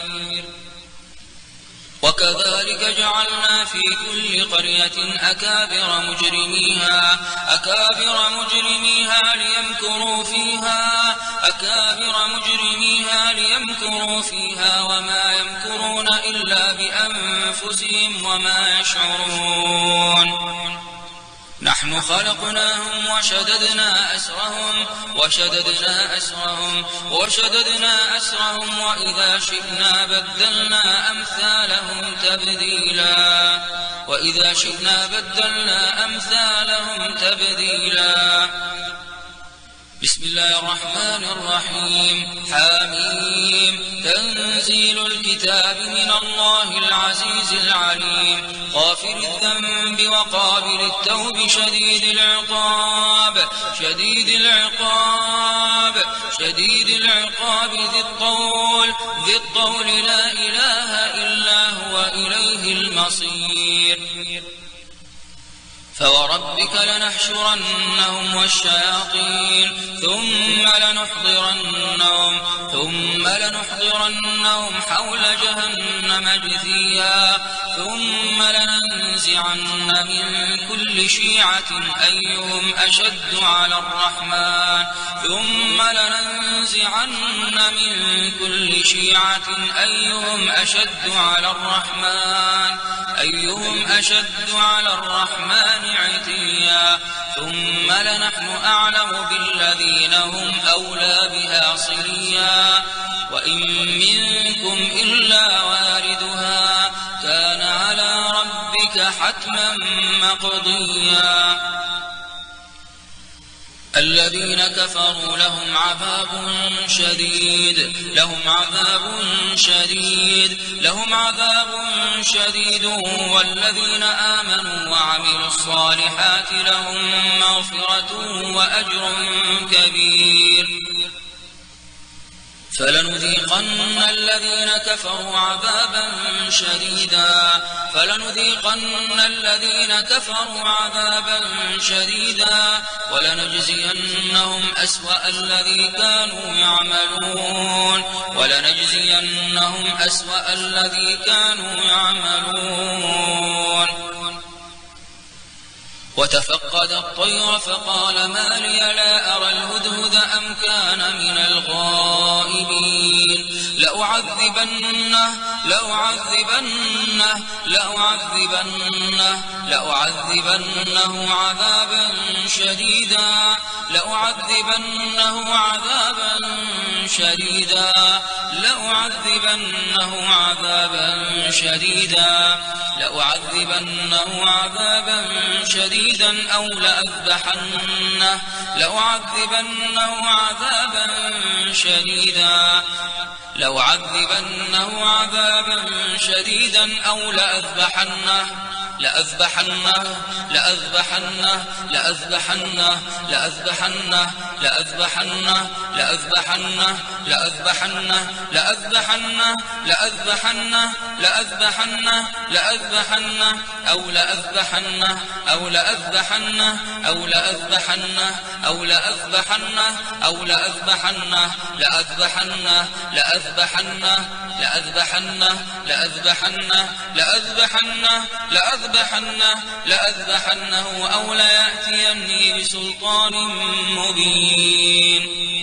وكذلك جعلنا في كل قرية أكابر مجرميها أكابر مجرميها ليمكروا فيها أكابر مجرميها ليمكروا فيها وما يمكرون إلا بأنفسهم وما يشعرون نحن خلقناهم وشددنا أسرهم وشددنا أسرهم وشددنا أسرهم وإذا شئنا بدلنا أمثالهم تبديلا وإذا شئنا بدلنا أمثالهم تبديلا بسم الله الرحمن الرحيم حاميم تنزيل الكتاب من الله العزيز العليم غافر الذنب وقابل التوب شديد العقاب شديد العقاب شديد العقاب ذي الطول ذي الطول لا إله إلا هو إليه المصير فوربك لنحشرنهم والشياطين ثم لنحضرنهم ثم لنحضرنهم حول جهنم جثيا ثم لننزعن من كل شيعة أيهم أشد على الرحمن ثم لننزعن من كل شيعة أيهم أشد على الرحمن أيهم أشد على الرحمن عتيا ثم لنحن أعلم بالذين هم أولى بها صليا وإن منكم إلا واردها كان على ربك حتما مقضيا الذين كفروا لهم عذاب شديد لهم عذاب شديد لهم عذاب شديد والذين آمنوا وعملوا الصالحات لهم مغفرة وأجر كبير فلنذيقن الذين كفروا عذابا شديدا فلنذيقن الذين كفروا عذابا شديدا ولنجزينهم أسوأ الذي كانوا يعملون ولنجزينهم أسوأ الذي كانوا يعملون وتفقد الطير فقال ما لي لا أرى الهدهد أم كان من الغائبين لأعذبنه لأعذبنه لأعذبنه لأعذبنه عذابا شديدا لأعذبنه عذابا شديدا لأعذبنه عذابا شديدا لأعذبنه عذابا شديدا أو لأذبحنه لأعذبنه عذابا شديدا لأعذبنه عذابا شديدا أو لأذبحنه لأذبحنه لأذبحنه لأذبحنه لأذبحنه لأذبحنه لأذبحنه لأذبحنه لأذبحنه لأذبحنه لأذبحنه لأذبحنه أو لأذبحنه أو لأذبحنه أو لأذبحنه أو لأذبحنه أو لأذبحنه لأذبحنه لأذبحنه لأذبحنه لأذبحنه لأذبحنه لأذبحنه لأذبحنه أو ليأتيني بسلطان مبين.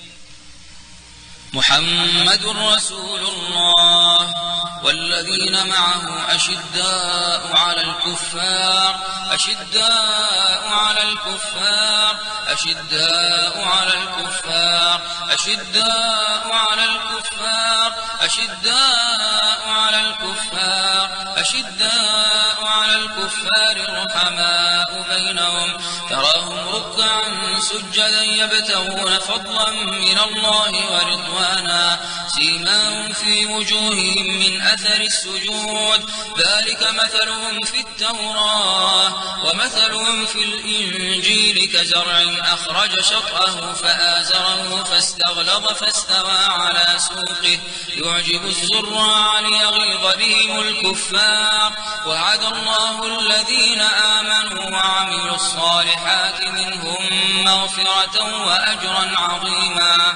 محمد رسول الله والذين معه أشداء على الكفار أشداء على الكفار أشداء على الكفار أشداء على الكفار أشداء على الكفار أشداء على الكفار رحماء بينهم تراهم ركعا سجدا يبتغون فضلا من الله ورضوانا سيماهم في وجوههم من أثر السجود ذلك مثلهم في التوراة ومثلهم في الإنجيل كزرع أخرج شطأه فآزره فاستغلظ فاستوى على سوقه يعجب الزراع ليغيظ بهم الكفار وعد الله الذين آمنوا وعملوا الصالحات منهم مغفرة وأجرا عظيما.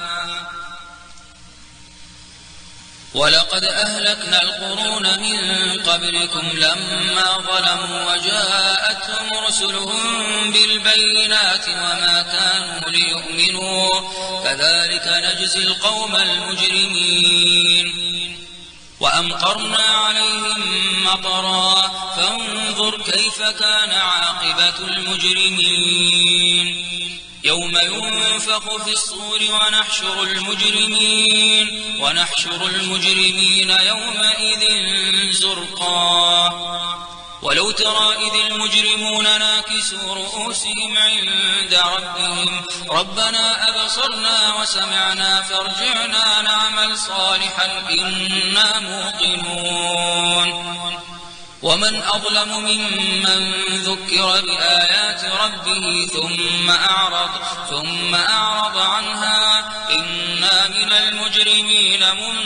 ولقد أهلكنا القرون من قبلكم لما ظلموا وجاءتهم رسلهم بالبينات وما كانوا ليؤمنوا كذلك نجزي القوم المجرمين. وأمطرنا عليهم مطرا فانظر كيف كان عاقبة المجرمين. يوم ينفخ في الصور ونحشر المجرمين ونحشر المجرمين يومئذ زرقا ولو ترى إذ المجرمون ناكسوا رؤوسهم عند ربهم ربنا أبصرنا وسمعنا فارجعنا نعمل صالحا إنا موقنون. ومن أظلم ممن ذكر بآيات ربه ثم أعرض ثم أعرض عنها إنا من المجرمين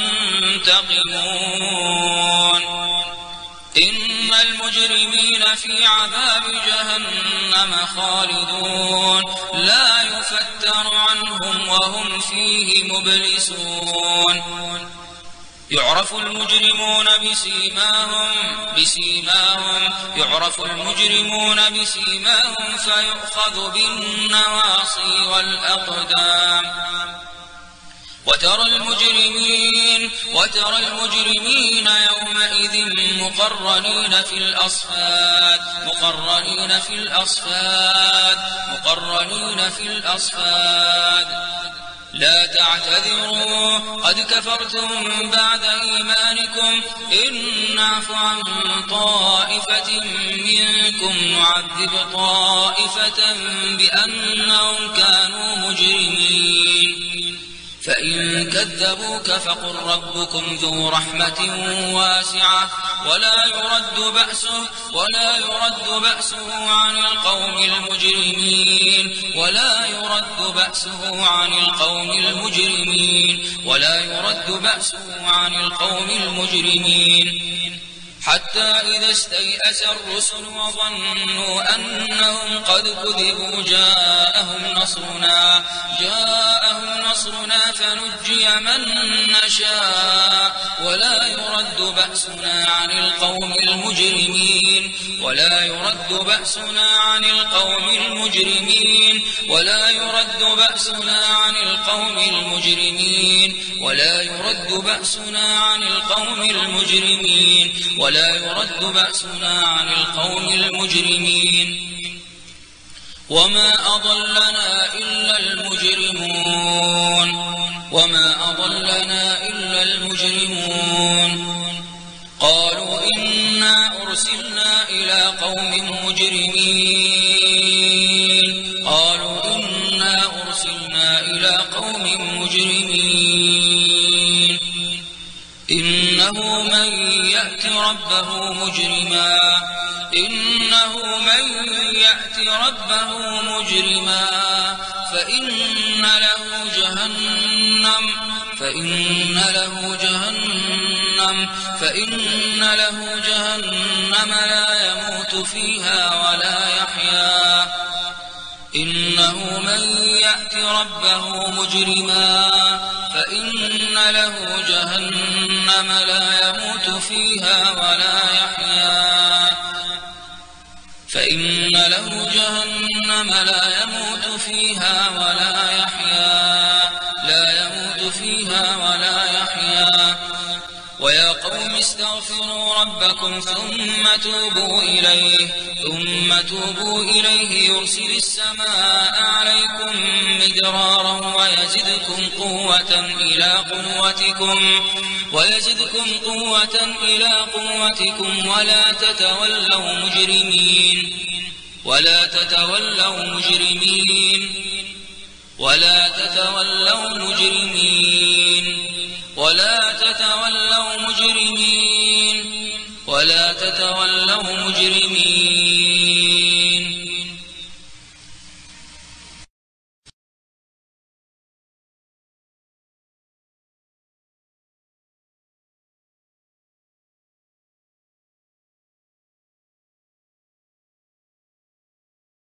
منتقمون. إن المجرمين في عذاب جهنم خالدون لا يفتر عنهم وهم فيه مبلسون. يعرف المجرمون بسيماهم بسيماهم يعرف المجرمون بسيماهم فيؤخذ بالنواصي والأقدام. وترى المجرمين وترى المجرمين يومئذ مقرنين في الأصفاد مقرنين في الأصفاد مقرنين في الأصفاد لا تعتذروا قد كفرتم بعد إيمانكم إن نعف عن طائفة منكم نعذب طائفة بأنهم كانوا مجرمين. فإن كذبوك فقل ربكم ذو رحمة واسعة ولا يرد بأسه ولا يرد بأسه عن القوم المجرمين ولا يرد بأسه عن القوم المجرمين ولا يرد بأسه عن القوم المجرمين. حتى إذا استيأس الرسل وظنوا أنهم قد كذبوا جاءهم نصرنا جاءهم نصرنا فنجي من نشاء ولا يرد بأسنا عن القوم المجرمين ولا يرد بأسنا عن القوم المجرمين ولا يرد بأسنا عن القوم المجرمين ولا يرد بأسنا عن القوم المجرمين ولا يرد بأسنا عن القوم المجرمين. وما أضلنا إلا المجرمون وما أضلنا إلا المجرمون قالوا إنا أرسلنا إلى قوم مجرمين قالوا إنا أرسلنا إلى قوم مجرمين إنه من يأت ربه مجرما إنه من يأت ربه مجرما فإن له جهنم فإن له جهنم فإن له جهنم لا يموت فيها ولا يحيا إنه من يأت ربه مجرما فإن له جهنم لا يموت فيها ولا يحيا فإن له جهنم لا يموت فيها ولا يحيا لا يموت فيها ولا يحيا ويا قوم استغفروا ربكم ثم توبوا إليه ثم توبوا إليه يرسل السماء عليكم مدرارا ويزدكم قوة إلى قوتكم ويزدكم قوة إلى قوتكم ولا تتولوا مجرمين ولا تتولوا مجرمين ولا تتولوا مجرمين ولا تتولوا مجرمين ولا تتولوا مجرمين